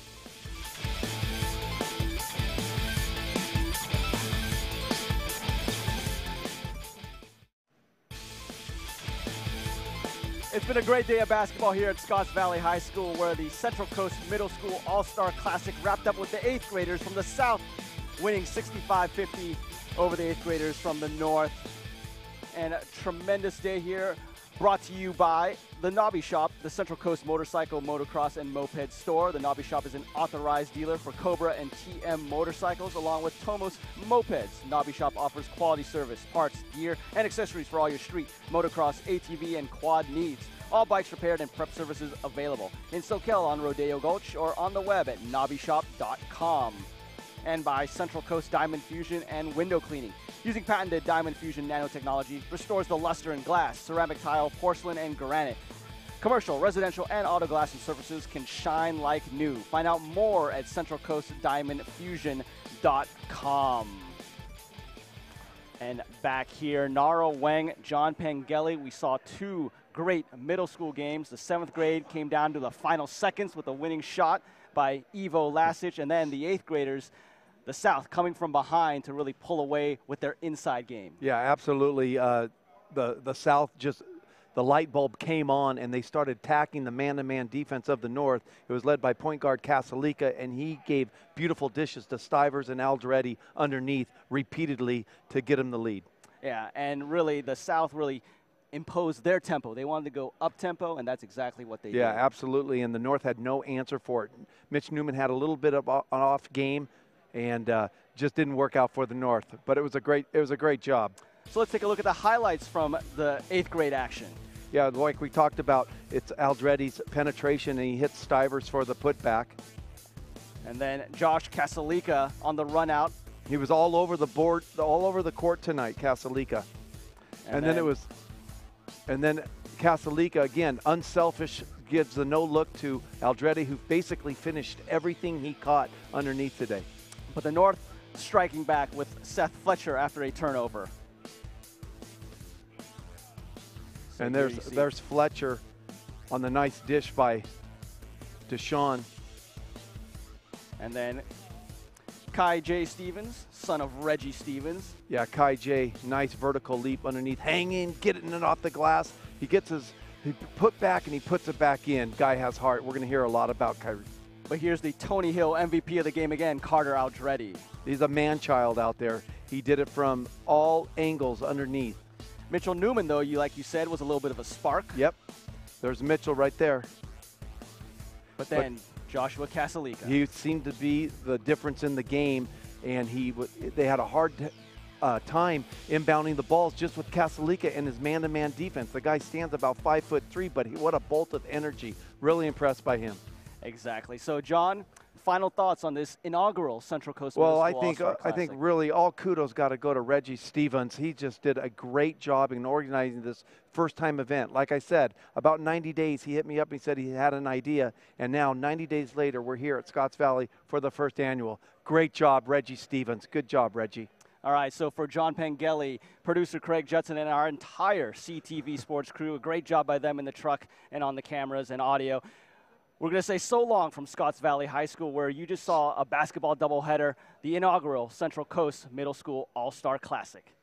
It's been a great day of basketball here at Scotts Valley High School, where the Central Coast Middle School All-Star Classic wrapped up with the 8th graders from the South winning 65-50 over the 8th graders from the North. And a tremendous day here, brought to you by the Nobby Shop, the Central Coast Motorcycle, Motocross, and Moped Store. The Nobby Shop is an authorized dealer for Cobra and TM motorcycles, along with Tomos Mopeds. Nobby Shop offers quality service, parts, gear, and accessories for all your street, motocross, ATV, and quad needs. All bikes repaired and prep services available in Soquel on Rodeo Gulch or on the web at nobbyshop.com. And by Central Coast Diamond Fusion and Window Cleaning. Using patented Diamond Fusion nanotechnology restores the luster in glass, ceramic tile, porcelain, and granite. Commercial, residential, and auto glass and surfaces can shine like new. Find out more at centralcoastdiamondfusion.com. And back here, Nara Wang, John Pangeli. We saw two great middle school games. The 7th grade came down to the final seconds with a winning shot by Ivo Lasic, and then the 8th graders, the South, coming from behind to really pull away with their inside game. Yeah, absolutely. The South just, the light bulb came on and they started attacking the man-to-man defense of the North. It was led by point guard Casalika, and he gave beautiful dishes to Stivers and Aldretti underneath repeatedly to get him the lead. Yeah, and really the South really imposed their tempo. They wanted to go up-tempo, and that's exactly what they did. Yeah, absolutely, and the North had no answer for it. Mitch Newman had a little bit of an off game, and just didn't work out for the North. But it was a great job. So let's take a look at the highlights from the 8th grade action. Yeah, like we talked about, it's Aldretti's penetration, and he hits Stivers for the putback. And then Josh Casalika on the run out. He was all over the board, all over the court tonight, Casalika. And then Casalika, again, unselfish, gives the no look to Aldretti, who basically finished everything he caught underneath today. But the North striking back with Seth Fletcher after a turnover. So and there's Fletcher on the nice dish by Deshaun. And then Kai J. Stevens, son of Reggie Stephens. Yeah, Kai J, nice vertical leap underneath, hanging, getting it off the glass. He put back and he puts it back in. Guy has heart. We're going to hear a lot about Kyrie. But here's the Tony Hill MVP of the game again, Carter Aldretti. He's a man-child out there. He did it from all angles underneath. Mitchell Newman, though, like you said, was a little bit of a spark. Yep. There's Mitchell right there. But then Joshua Casalika. He seemed to be the difference in the game, and they had a hard time inbounding the balls just with Casalika and his man-to-man defense. The guy stands about 5'3", but what a bolt of energy. Really impressed by him. Exactly. So, John, final thoughts on this inaugural Central Coast Middle Well, School I think really all kudos got to go to Reggie Stephens. He just did a great job in organizing this first-time event. Like I said, about 90 days, he hit me up and he said he had an idea, and now 90 days later, we're here at Scotts Valley for the first annual. Great job, Reggie Stephens. Good job, Reggie. All right, so for John Pangeli, producer Craig Judson, and our entire CTV Sports crew, a great job by them in the truck and on the cameras and audio. We're going to say so long from Scotts Valley High School, where you just saw a basketball doubleheader, the inaugural Central Coast Middle School All-Star Classic.